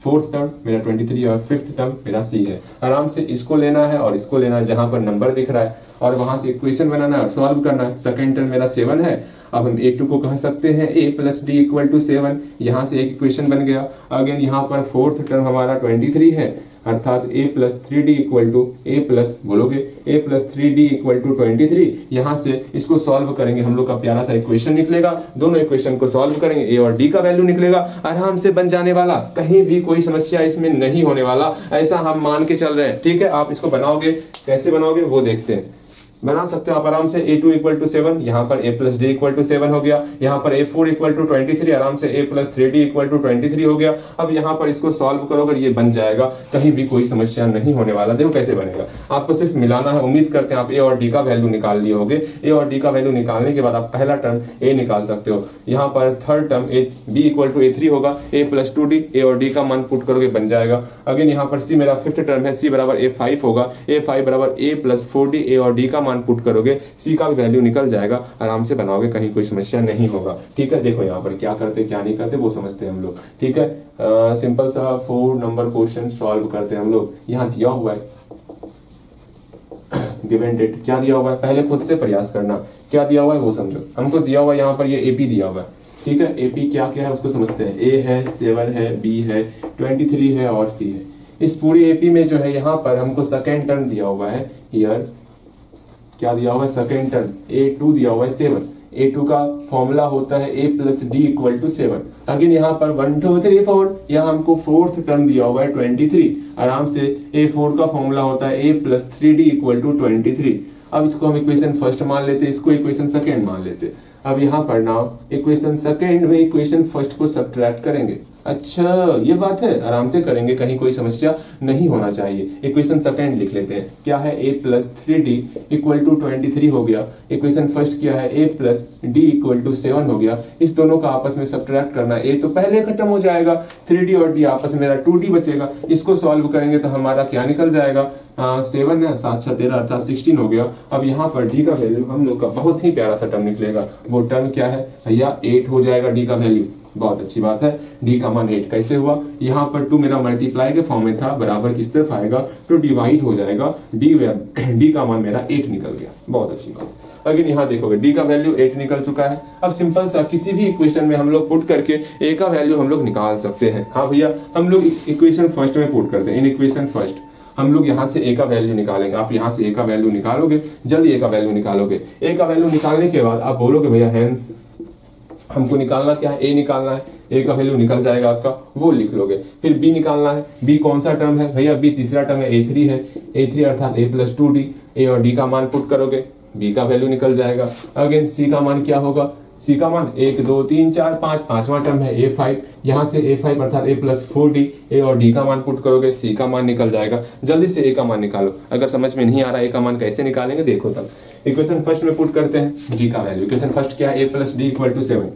फोर्थ टर्म मेरा 23 और फिफ्थ टर्म मेरा सी है। आराम से इसको लेना है और इसको लेना है, जहां पर नंबर दिख रहा है, और वहां से इक्वेशन बनाना है और सॉल्व करना है। सेकंड टर्म मेरा 7 है। अब हम a2 को कह सकते हैं a plus d equal to 7, यहाँ से एक इक्वेशन बन गया। अगेन यहाँ पर फोर्थ टर्म हमारा 23 है, अर्थात a plus 3d equal to a plus बोलोगे a plus 3d equal to 23। यहाँ से इसको सॉल्व करेंगे, हम लोग का प्यारा सा इक्वेशन निकलेगा। दोनों इक्वेशन को सॉल्व करेंगे, a और d का वैल्यू निकलेगा, आराम से बन जाने वाला, कहीं भी कोई समस्या इसमें नहीं होने वाला, ऐसा हम मान के चल रहे हैं। ठीक है, आप इसको बनाओगे, कैसे बनाओगे वो देखते हैं। बना सकते हो आप आराम से। a2 इक्वल टू 7, यहाँ पर a plus d equal to 7 हो गया। यहाँ पर a4 इक्वल टू 23, आराम से a plus 3d equal to 23 हो गया। अब यहाँ पर इसको सॉल्व करोगे, ये बन जाएगा, कहीं भी कोई समस्या नहीं होने वाला। देखो कैसे बनेगा, आपको सिर्फ मिलाना है। उम्मीद करते हैं आप a और d का वैल्यू निकाल लिए होगे। a और d का वैल्यू निकालने के बाद आप पहला टर्म a निकाल सकते हो। यहाँ पर third term b equal to a3 होगा, a प्लस 2d, a और d का मान पुट करोगे बन जाएगा। अगेन यहाँ पर c मेरा फिफ्थ टर्म है, c बराबर a5 होगा, a5 बराबर a प्लस 4d, a और d का मान पुट करोगे, सी का भी वैल्यू निकल जाएगा। आराम से बनाओगे, कहीं कोई समस्या नहीं होगा। ठीक है, देखो यहाँ पर क्या करते क्या नहीं करते वो समझते हैं हम लोग। ठीक है, सिंपल सा 4 नंबर क्वेश्चन सॉल्व करते हैं हम लोग। यहाँ दिया हुआ है गिवन डेट, क्या दिया हुआ है पहले खुद से प्रयास करना, क्या दिया हुआ है वो समझो। हमको दिया हुआ है यहाँ पर ये एपी दिया हुआ है। ठीक है, एपी क्या क्या है उसको समझते हैं। ए है, 7 है, बी है, 23 है और सी है। इस पूरी एपी में जो है यहाँ पर हमको सेकेंड टर्म दिया हुआ है। हियर क्या दिया हुआ है, सेकेंड टर्म a2 दिया हुआ है 7। a2 का फॉर्मूला होता है a plus d equal to 7। Again यहाँ पर 1 2 3 4, यहाँ हमको फोर्थ टर्म दिया हुआ है 23। आराम से a4 का फॉर्मूला होता है a plus 3d equal to 23। अब इसको हम इक्वेशन फर्स्ट मान लेते, इसको इक्वेशन सेकेंड मान लेते। अब यहाँ पर नाउ इक्वेशन सेकेंड में इक्वेशन फर्स्ट को सब्ट्रैक्ट करेंगे। अच्छा ये बात है, आराम से करेंगे, कहीं कोई समस्या नहीं होना चाहिए। इक्वेशन सेकेंड लिख लेते हैं, क्या है a plus 3d equal to 23 हो गया। इक्वेशन फर्स्ट क्या है, a plus d equal to 7 हो गया। इस दोनों का आपस में सब्ट्रैक्ट करना, a तो पहले खत्म हो जाएगा, 3d और d आपस में मेरा 2d बचेगा। इसको सॉल्व करेंगे तो हमारा क्या निकल जाएगा, 7 है 7 6 13 अर्थात 16 हो गया। अब यहाँ पर d का वैल्यू हम लोग का बहुत ही प्यारा सा टर्म निकलेगा। वो टर्म क्या है भैया, 8 हो जाएगा d का वैल्यू। बहुत अच्छी बात है, d का मान 8 कैसे हुआ, यहाँ पर 2 मेरा मल्टीप्लाई के फॉर्म में था, बराबर किस तरफ आएगा तो डिवाइड हो जाएगा, d का मान मेरा 8 निकल गया। बहुत अच्छी बात। अगेन यहाँ देखोगे d का वैल्यू 8 निकल चुका है। अब सिंपल सा किसी भी इक्वेशन में हम लोग पुट करके a का वैल्यू हम लोग निकाल सकते हैं। हाँ भैया, हम लोग इक्वेशन फर्स्ट में पुट करते हैं। इन इक्वेशन फर्स्ट हम लोग यहाँ से a का वैल्यू निकालेंगे। आप यहाँ से a का वैल्यू निकालोगे, जल्दी a का वैल्यू निकालोगे। a का वैल्यू निकालने के बाद आप बोलोगे भैया हैंस हमको निकालना क्या है, a निकालना है, a का वैल्यू निकल जाएगा आपका, वो लिख लोगे। फिर b निकालना है, b कौन सा टर्म है भैया, b तीसरा टर्म है, a3 है, a3 अर्थात a प्लस 2d, a और d का मान पुट करोगे, b का वैल्यू निकल जाएगा। अगेन c का मान क्या होगा, c का मान 1 2 3 4 5, पांचवा टर्म है a5, यहाँ से a5 अर्थात a प्लस 4d, a और d का मान पुट करोगे, c का मान निकल जाएगा। जल्दी से a का मान निकालो। अगर समझ में नहीं आ रहा a का मान कैसे निकालेंगे देखो तब। इक्वेशन फर्स्ट में पुट करते हैं d का वैल्यू। इक्वेशन फर्स्ट क्या है, a plus d equal to 7,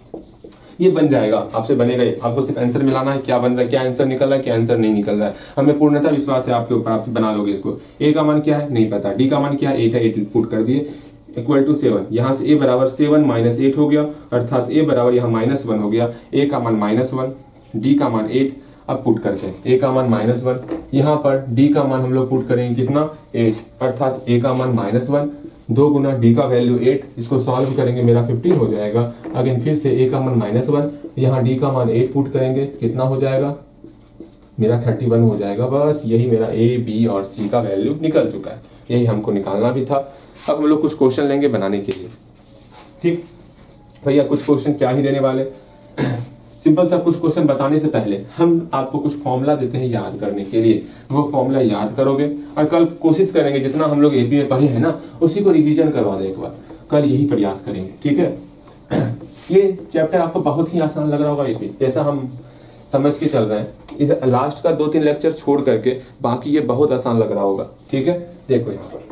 ये बन जाएगा, आपसे बनेगा। आपको सिर्फ आंसर मिलाना है, क्या बन रहा है, क्या आंसर निकल रहा है, क्या आंसर नहीं निकल रहा है। हमें पूर्णतः विश्वास है आपके ऊपर, आप बना लोगे इसको। a का मान क्या है नहीं पता, d का मान क्या है 8 है, 8 पुट कर दिए इक्वल टू 7। यहाँ से a बराबर 7 माइनस 8 हो गया, अर्थात a बराबर यहाँ -1 हो गया। a का मान -1, d का मान 8। अब पुट करते हैं, a का मान -1, यहाँ पर d का मान हम लोग पुट करेंगे कितना 8, अर्थात a का मान -1, 2 गुना d का वैल्यू 8, इसको सॉल्व करेंगे मेरा 15 हो जाएगा। अगेन फिर से a का मान -1, यहाँ d का मान 8 पुट करेंगे, कितना हो जाएगा मेरा 31 हो जाएगा। बस यही मेरा a b और c का वैल्यू निकल चुका है, यही हमको निकालना भी था। अब हम लोग कुछ क्वेश्चन लेंगे बनाने के लिए। ठीक भैया, कुछ क्वेश्चन क्या ही देने वाले, सिंपल सा कुछ क्वेश्चन बताने से पहले हम आपको कुछ फॉर्मूला देते हैं याद करने के लिए। वो फॉर्मूला याद करोगे और कल कोशिश करेंगे जितना हम लोग एपी में पढ़े हैं ना उसी को रिवीजन करवा दें एक बार। कल यही प्रयास करेंगे, ठीक है। ये चैप्टर आपको बहुत ही आसान लग रहा होगा एपी, जैसा हम समझ के चल रहे हैं। इधर लास्ट का 2-3 लेक्चर छोड़ करके बाकी ये बहुत आसान लग रहा होगा, ठीक है। देखो यहाँ पर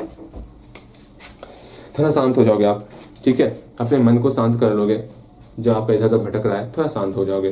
थोड़ा शांत हो जाओगे आप, ठीक है। अपने मन को शांत कर लोगे, जो आपका इधर उधर भटक रहा है थोड़ा शांत हो जाओगे।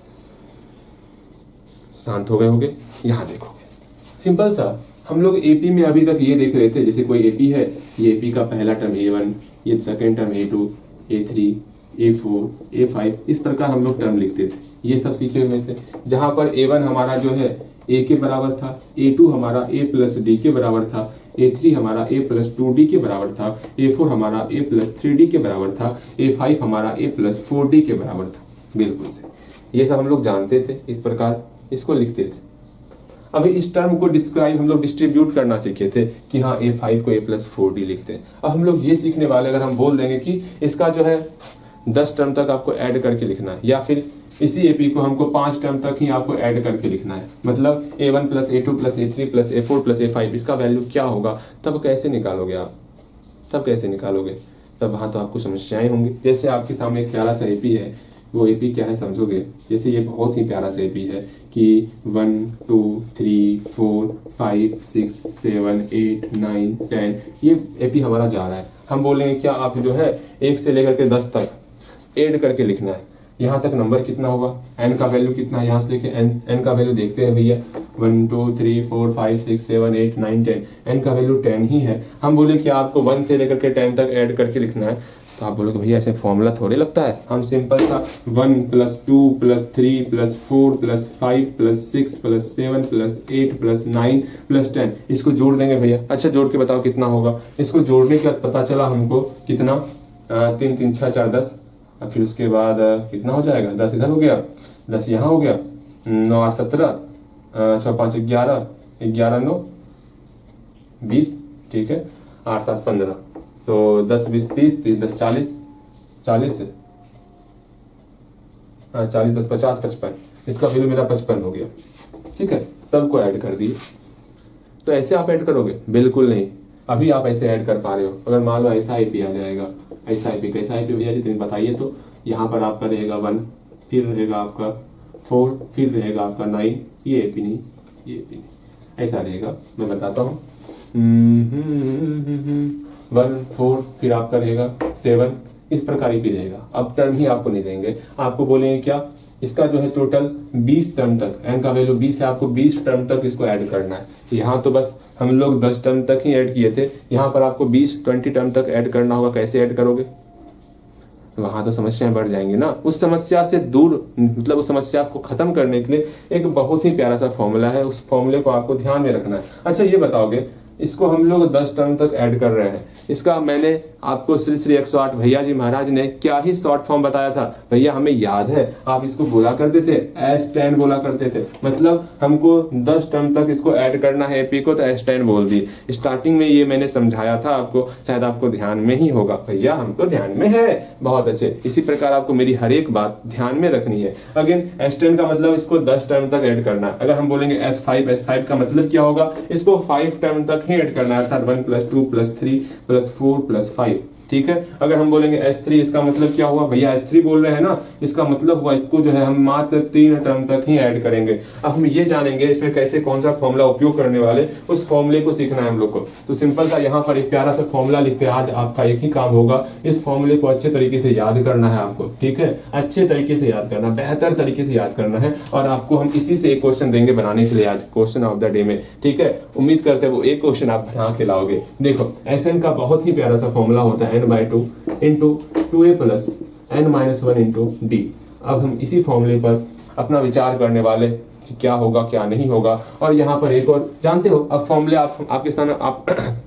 शांत हो गए होगे, यहाँ देखोगे सिंपल सा। हम लोग एपी में अभी तक ये देख रहे थे, जैसे कोई एपी है, ये एपी का पहला टर्म a1, ये second term a2, a3, a4, a5, इस प्रकार हम लोग टर्म लिखते थे, ये सब सीखे हुए थे। जहां पर A1 हमारा जो है A के बराबर था, A2 हमारा A प्लस D के बराबर था, A3 हमारा A प्लस 2D के बराबर था, A4 हमारा A प्लस 3D के बराबर था, A5 हमारा A प्लस 4D के बराबर था। बिल्कुल से ये सब हम लोग जानते थे, इस प्रकार इसको लिखते थे। अभी इस टर्म को डिस्क्राइब हम लोग डिस्ट्रीब्यूट करना सीखे थे कि हाँ A5 को A प्लस 4D लिखते हैं। अब हम लोग ये सीखने वाले, अगर हम बोल देंगे कि इसका जो है 10 टर्म तक आपको ऐड करके लिखना है, या फिर इसी AP को हमको 5 टर्म तक ही आपको ऐड करके लिखना है, मतलब A1 plus A2 plus A3 plus A4 plus A5, इसका वैल्यू क्या होगा, तब कैसे निकालोगे आप? तब कैसे निकालोगे? तब वहाँ तो आपको समस्याएं होंगी। जैसे आपके सामने एक प्यारा सा AP है, वो AP क्या है समझोगे? जैसे ये बहुत ही प्यारा सा AP है कि 1 2 3 4 5 6 7 8 9 10, ये AP हमारा जा रहा है। हम बोलेंगे क्या, आप जो है 1 से लेकर के 10 तक ऐड करके लिखना है। यहाँ तक नंबर कितना होगा, n का वैल्यू कितना है, यहाँ से लेके n का वैल्यू देखते हैं भैया, 1 2 3 4 5 6 7 8 9 10, n का वैल्यू 10 ही है। हम बोले कि आपको 1 से लेकर के 10 तक ऐड करके लिखना है, तो आप बोलोगे भैया ऐसे फॉर्मूला थोड़े लगता है। हम सिंपल सा 1 plus 2 plus 3 plus 4 plus 5 plus 6 plus 7 plus 8 plus 9 plus 10, इसको जोड़ देंगे भैया। अच्छा जोड़ के बताओ कितना होगा। इसको जोड़ने के बाद पता चला हमको कितना, 3 3 6 4 10, फिर उसके बाद कितना हो जाएगा, 10 इधर हो गया, 10 यहाँ हो गया, 9 8 17, 6 5 11, 11 9 20, ठीक है, 8 7 15, तो 10 20 30 30 10 40, 40 से 40 10 50 55, इसका वैल्यू मेरा 55 हो गया। ठीक है, सबको ऐड कर दिए। तो ऐसे आप ऐड करोगे? बिल्कुल नहीं। अभी आप ऐसे ऐड कर पा रहे हो। अगर मान लो ऐसा IP आ जाएगा, ऐसा IP, कैसा IP भैया जी, तुम्हें बताइए तो। यहाँ पर आपका रहेगा 1, फिर रहेगा आपका 4, फिर रहेगा आपका 9, ये AP नहीं, ये AP नहीं, ऐसा रहेगा। मैं बताता हूँ, 1 4, फिर आपका रहेगा 7, इस प्रकार AP रहेगा। अब टर्म ही आपको नहीं देंगे, आपको बोलेंगे क्या, इसका जो है टोटल 20 टर्म तक, n का वैल्यू 20 है, आपको 20 टर्म तक इसको ऐड करना है। यहाँ तो बस हम लोग 10 टर्म तक ही ऐड किए थे, यहाँ पर आपको 20 टर्म तक ऐड करना होगा। कैसे ऐड करोगे? वहां तो समस्याएं बढ़ जाएंगी ना। उस समस्या से दूर, मतलब उस समस्या को खत्म करने के लिए एक बहुत ही प्यारा सा फॉर्मूला है, उस फॉर्मूले को आपको ध्यान में रखना है। अच्छा ये बताओगे, इसको हम लोग 10 टर्म तक ऐड कर रहे हैं, इसका मैंने आपको श्री श्री 108 भैया जी महाराज ने क्या ही शॉर्ट फॉर्म बताया था भैया, हमें याद है। आप इसको बोला करते थे S10 बोला करते थे, मतलब हमको 10 टर्म तक इसको ऐड करना है AP को, तो S10 बोल दिए। स्टार्टिंग में ये मैंने समझाया था आपको, शायद आपको ध्यान में ही होगा। भैया हमको ध्यान में है, बहुत अच्छे। इसी प्रकार आपको मेरी हर एक बात ध्यान में रखनी है। अगेन S10 का मतलब इसको 10 टर्म तक ऐड करना है। अगर हम बोलेंगे S5 का मतलब क्या होगा, इसको 5 टर्म तक ही ऐड करना है, अर्थात 1 प्लस 2 प्लस 3 प्लस 4 प्लस 5, ठीक है। अगर हम बोलेंगे S3, इसका मतलब क्या हुआ भैया, S3 बोल रहे हैं ना, इसका मतलब हुआ इसको जो है हम मात्र 3 टर्म तक ही ऐड करेंगे। अब हम ये जानेंगे इसमें कैसे कौन सा फॉर्मूला उपयोग करने वाले, उस फॉर्मूले को सीखना है हम लोग को। तो सिंपल सा यहाँ पर एक प्यारा सा फॉर्मूला लिखते हैं। आज आपका एक ही काम होगा, इस फॉर्मूले को अच्छे तरीके से याद करना है आपको, ठीक है, अच्छे तरीके से याद करना, बेहतर तरीके से याद करना है। और आपको हम इसी से एक क्वेश्चन देंगे बनाने के लिए आज, क्वेश्चन ऑफ द डे में, ठीक है। उम्मीद करते हैं वो एक क्वेश्चन आप बना के लाओगे। देखो Sn का बहुत ही प्यारा सा फॉर्मूला होता है n/2 into 2a plus n-1 into d। अब हम इसी फॉर्मूले पर अपना विचार करने वाले, क्या होगा क्या नहीं होगा। और यहाँ पर एक और जानते हो, अब फॉर्मूले आपके सामने आप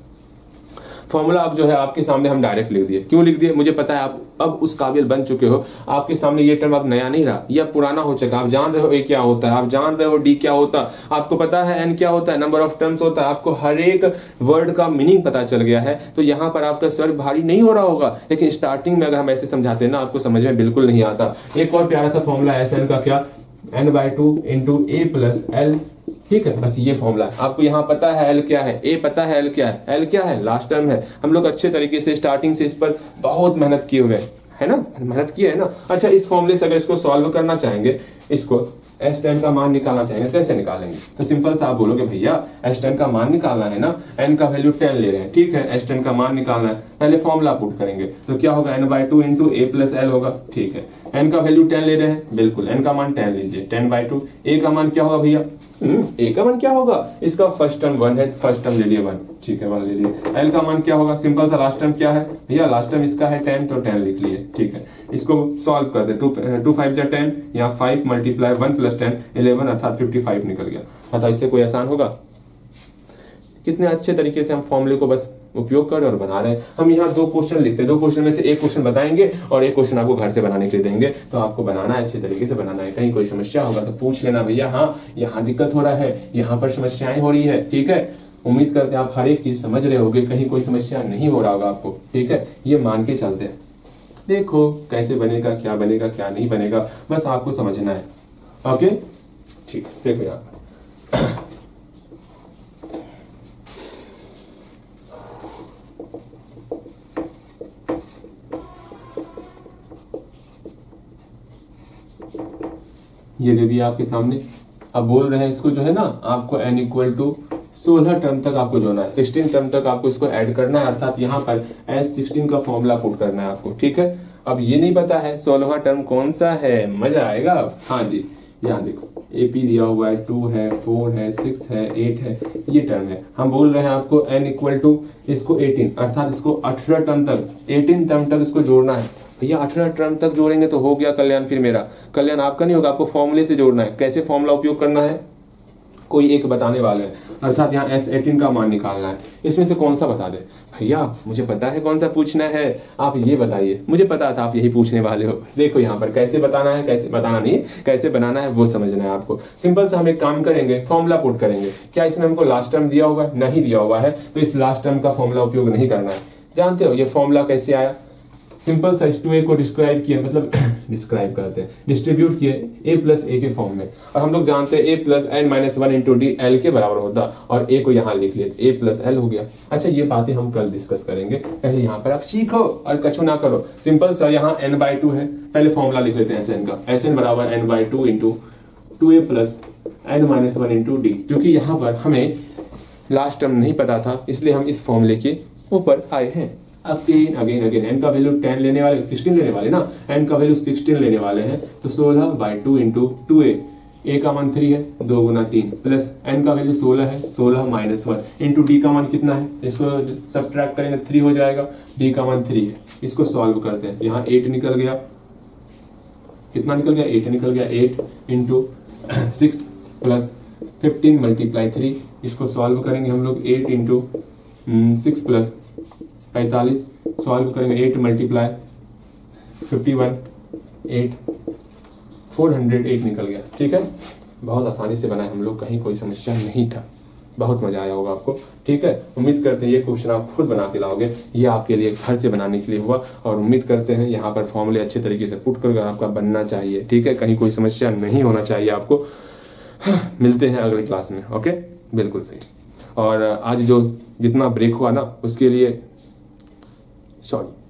फॉर्मूला अब जो है आपके सामने हम डायरेक्ट लिख दिए। क्यों लिख दिए? मुझे पता है आप अब उस काबिल बन चुके हो, आपके सामने ये टर्म अब नया नहीं रहा, यह पुराना हो चुका। आप जान रहे हो ए क्या होता है, आप जान रहे हो डी क्या होता है, आपको पता है एन क्या होता है, नंबर ऑफ टर्म्स होता है, आपको हर एक वर्ड का मीनिंग पता चल गया है। तो यहाँ पर आपका सर भारी नहीं हो रहा होगा। लेकिन स्टार्टिंग में अगर हम ऐसे समझाते हैं ना, आपको समझ में बिल्कुल नहीं आता। एक और प्यारा सा फॉर्मूला है Sn का, क्या, n/2 into a plus l, ठीक है। बस ये फॉर्मूला है। आपको यहाँ पता है L क्या है, A पता है L क्या है, L क्या है, लास्ट टर्म है। हम लोग अच्छे तरीके से स्टार्टिंग से इस पर बहुत मेहनत किए हुए है ना, मेहनत की है ना। अच्छा, इस फॉर्मूले से अगर इसको सॉल्व करना चाहेंगे, इसको S10 का मान निकालना चाहेंगे, कैसे निकालेंगे? तो सिंपल सा आप बोलोगे भैया S10 का मान निकालना है ना, n का वैल्यू 10 ले रहे हैं, ठीक है, S10 का मान निकालना है, पहले फॉर्मूला पुट करेंगे। तो क्या होगा, n/2 into a plus l होगा, ठीक है। n का वैल्यू 10 ले रहे हैं, बिल्कुल n का मान 10 लीजिए, 10/2। a का मान क्या होगा भैया, a का मान क्या होगा, इसका फर्स्ट टर्म 1 है, फर्स्ट टर्म ले लिए 1, ठीक है, 1 ले लिए। l का मान क्या होगा, सिंपल सा लास्ट टर्म क्या है भैया, लास्ट टर्म इसका है 10, तो 10 लिख लिए, ठीक है। इसको सॉल्व कर दे, 2 5 10 या 5 मल्टीप्लाई 1 + 10 11 अर्थात 55 निकल गया। बताओ इससे कोई आसान होगा? कितने अच्छे तरीके से हम फॉर्मूले को बस उपयोग कर रहे और बना रहे हैं। हम यहाँ 2 क्वेश्चन लिखते हैं, 2 क्वेश्चन में से एक क्वेश्चन बताएंगे और एक क्वेश्चन आपको घर से बनाने के लिए देंगे। तो आपको बनाना है, अच्छे तरीके से बनाना है। कहीं कोई समस्या होगा तो पूछ लेना भैया, हाँ यहाँ दिक्कत हो रहा है, यहाँ पर समस्याएं हो रही है, ठीक है। उम्मीद करते हैं आप हर एक चीज समझ रहे होगे, कहीं कोई समस्या नहीं हो रहा होगा आपको, ठीक है। ये मान के चलते हैं, देखो कैसे बनेगा, क्या बनेगा क्या नहीं बनेगा, बस आपको समझना है। ओके ठीक है, देखो यहाँ ये दे दिया आपके सामने। अब बोल रहे हैं इसको जो है ना, आपको n = 16 टर्म तक आपको जोड़ना है, 16 टर्म तक आपको इसको ऐड करना है, अर्थात यहाँ पर S16 का फॉर्मूला पुट करना है आपको, ठीक है। अब ये नहीं पता है 16वां टर्म कौन सा है, मजा आएगा अब। हाँ जी, यहाँ देखो AP दिया हुआ है, 2 है, 4 है, 6 है, 8 है, ये टर्म है। हम बोल रहे हैं आपको n = इसको 18 अर्थात इसको 18 टर्म तक, 18 टर्म तक इसको जोड़ना है। भैया 18 टर्म तक जोड़ेंगे तो हो गया कल्याण, फिर मेरा कल्याण आपका नहीं होगा, आपको फॉर्मूले से जोड़ना है। कैसे फॉर्मूला उपयोग करना है, कोई एक बताने वाला है, अर्थात यहाँ S18 का मान निकालना है। इसमें से कौन सा बता दे? भैया मुझे पता है कौन सा पूछना है, आप ये बताइए। मुझे पता था आप यही पूछने वाले हो। देखो यहाँ पर कैसे बताना है, कैसे बताना नहीं, कैसे बनाना है वो समझना है आपको। सिंपल सा हम एक काम करेंगे, फॉर्मूला पुट करेंगे। क्या इसमें हमको लास्ट टर्म दिया हुआ है? नहीं दिया हुआ है, तो इस लास्ट टर्म का फॉर्मूला उपयोग नहीं करना है। जानते हो ये फॉर्मूला कैसे आया? सिंपल सा 2a को डिस्क्राइब किया, मतलब डिस्क्राइब करते हैं, डिस्ट्रीब्यूट किए a + a के फॉर्म में। और हम लोग जानते हैं a + n - 1 × d l के बराबर होता, और a को यहाँ लिख लिए, a + l हो गया। अच्छा ये बातें हम कल डिस्कस करेंगे, पहले यहाँ पर आप सीखो और कछु ना करो। सिंपल सा यहाँ n/2 है, पहले फॉर्मूला लिख लेते हैं Sn का। Sn = n/2 × 2a + n - 1 × d। क्योंकि यहाँ पर हमें लास्ट टर्म नहीं पता था, इसलिए हम इस फॉर्मूले के ऊपर आए हैं। अगेन n का वैल्यू 10 लेने वाले, 16 लेने वाले ना, n का वैल्यू 16 लेने वाले हैं, तो 16/2 × 2a, a का मान 3 है, 2 × 3 प्लस n का वैल्यू 16 है, 16 - 1 × d का मान कितना है, इसको सब्ट्रैक्ट करेंगे 3 हो जाएगा, d का मान 3 है। इसको सॉल्व करते हैं, यहाँ 8 निकल गया, कितना निकल गया, 8 निकल गया, 8 × 6 + 15 × 3। इसको सॉल्व करेंगे हम लोग, 8 × 6 + 45, सॉल्व करेंगे, 8 × 51, 8 408 निकल गया, ठीक है। बहुत आसानी से बनाए हम लोग, कहीं कोई समस्या नहीं था। बहुत मजा आया होगा आपको, ठीक है। उम्मीद करते हैं ये क्वेश्चन आप खुद बना के लाओगे, ये आपके लिए घर से बनाने के लिए हुआ, और उम्मीद करते हैं यहाँ पर फॉर्मूले अच्छे तरीके से पुट करके आपका बनना चाहिए, ठीक है। कहीं कोई समस्या नहीं होना चाहिए आपको। मिलते हैं अगले क्लास में, ओके, बिल्कुल सही। और आज जो जितना ब्रेक हुआ ना, उसके लिए सॉरी।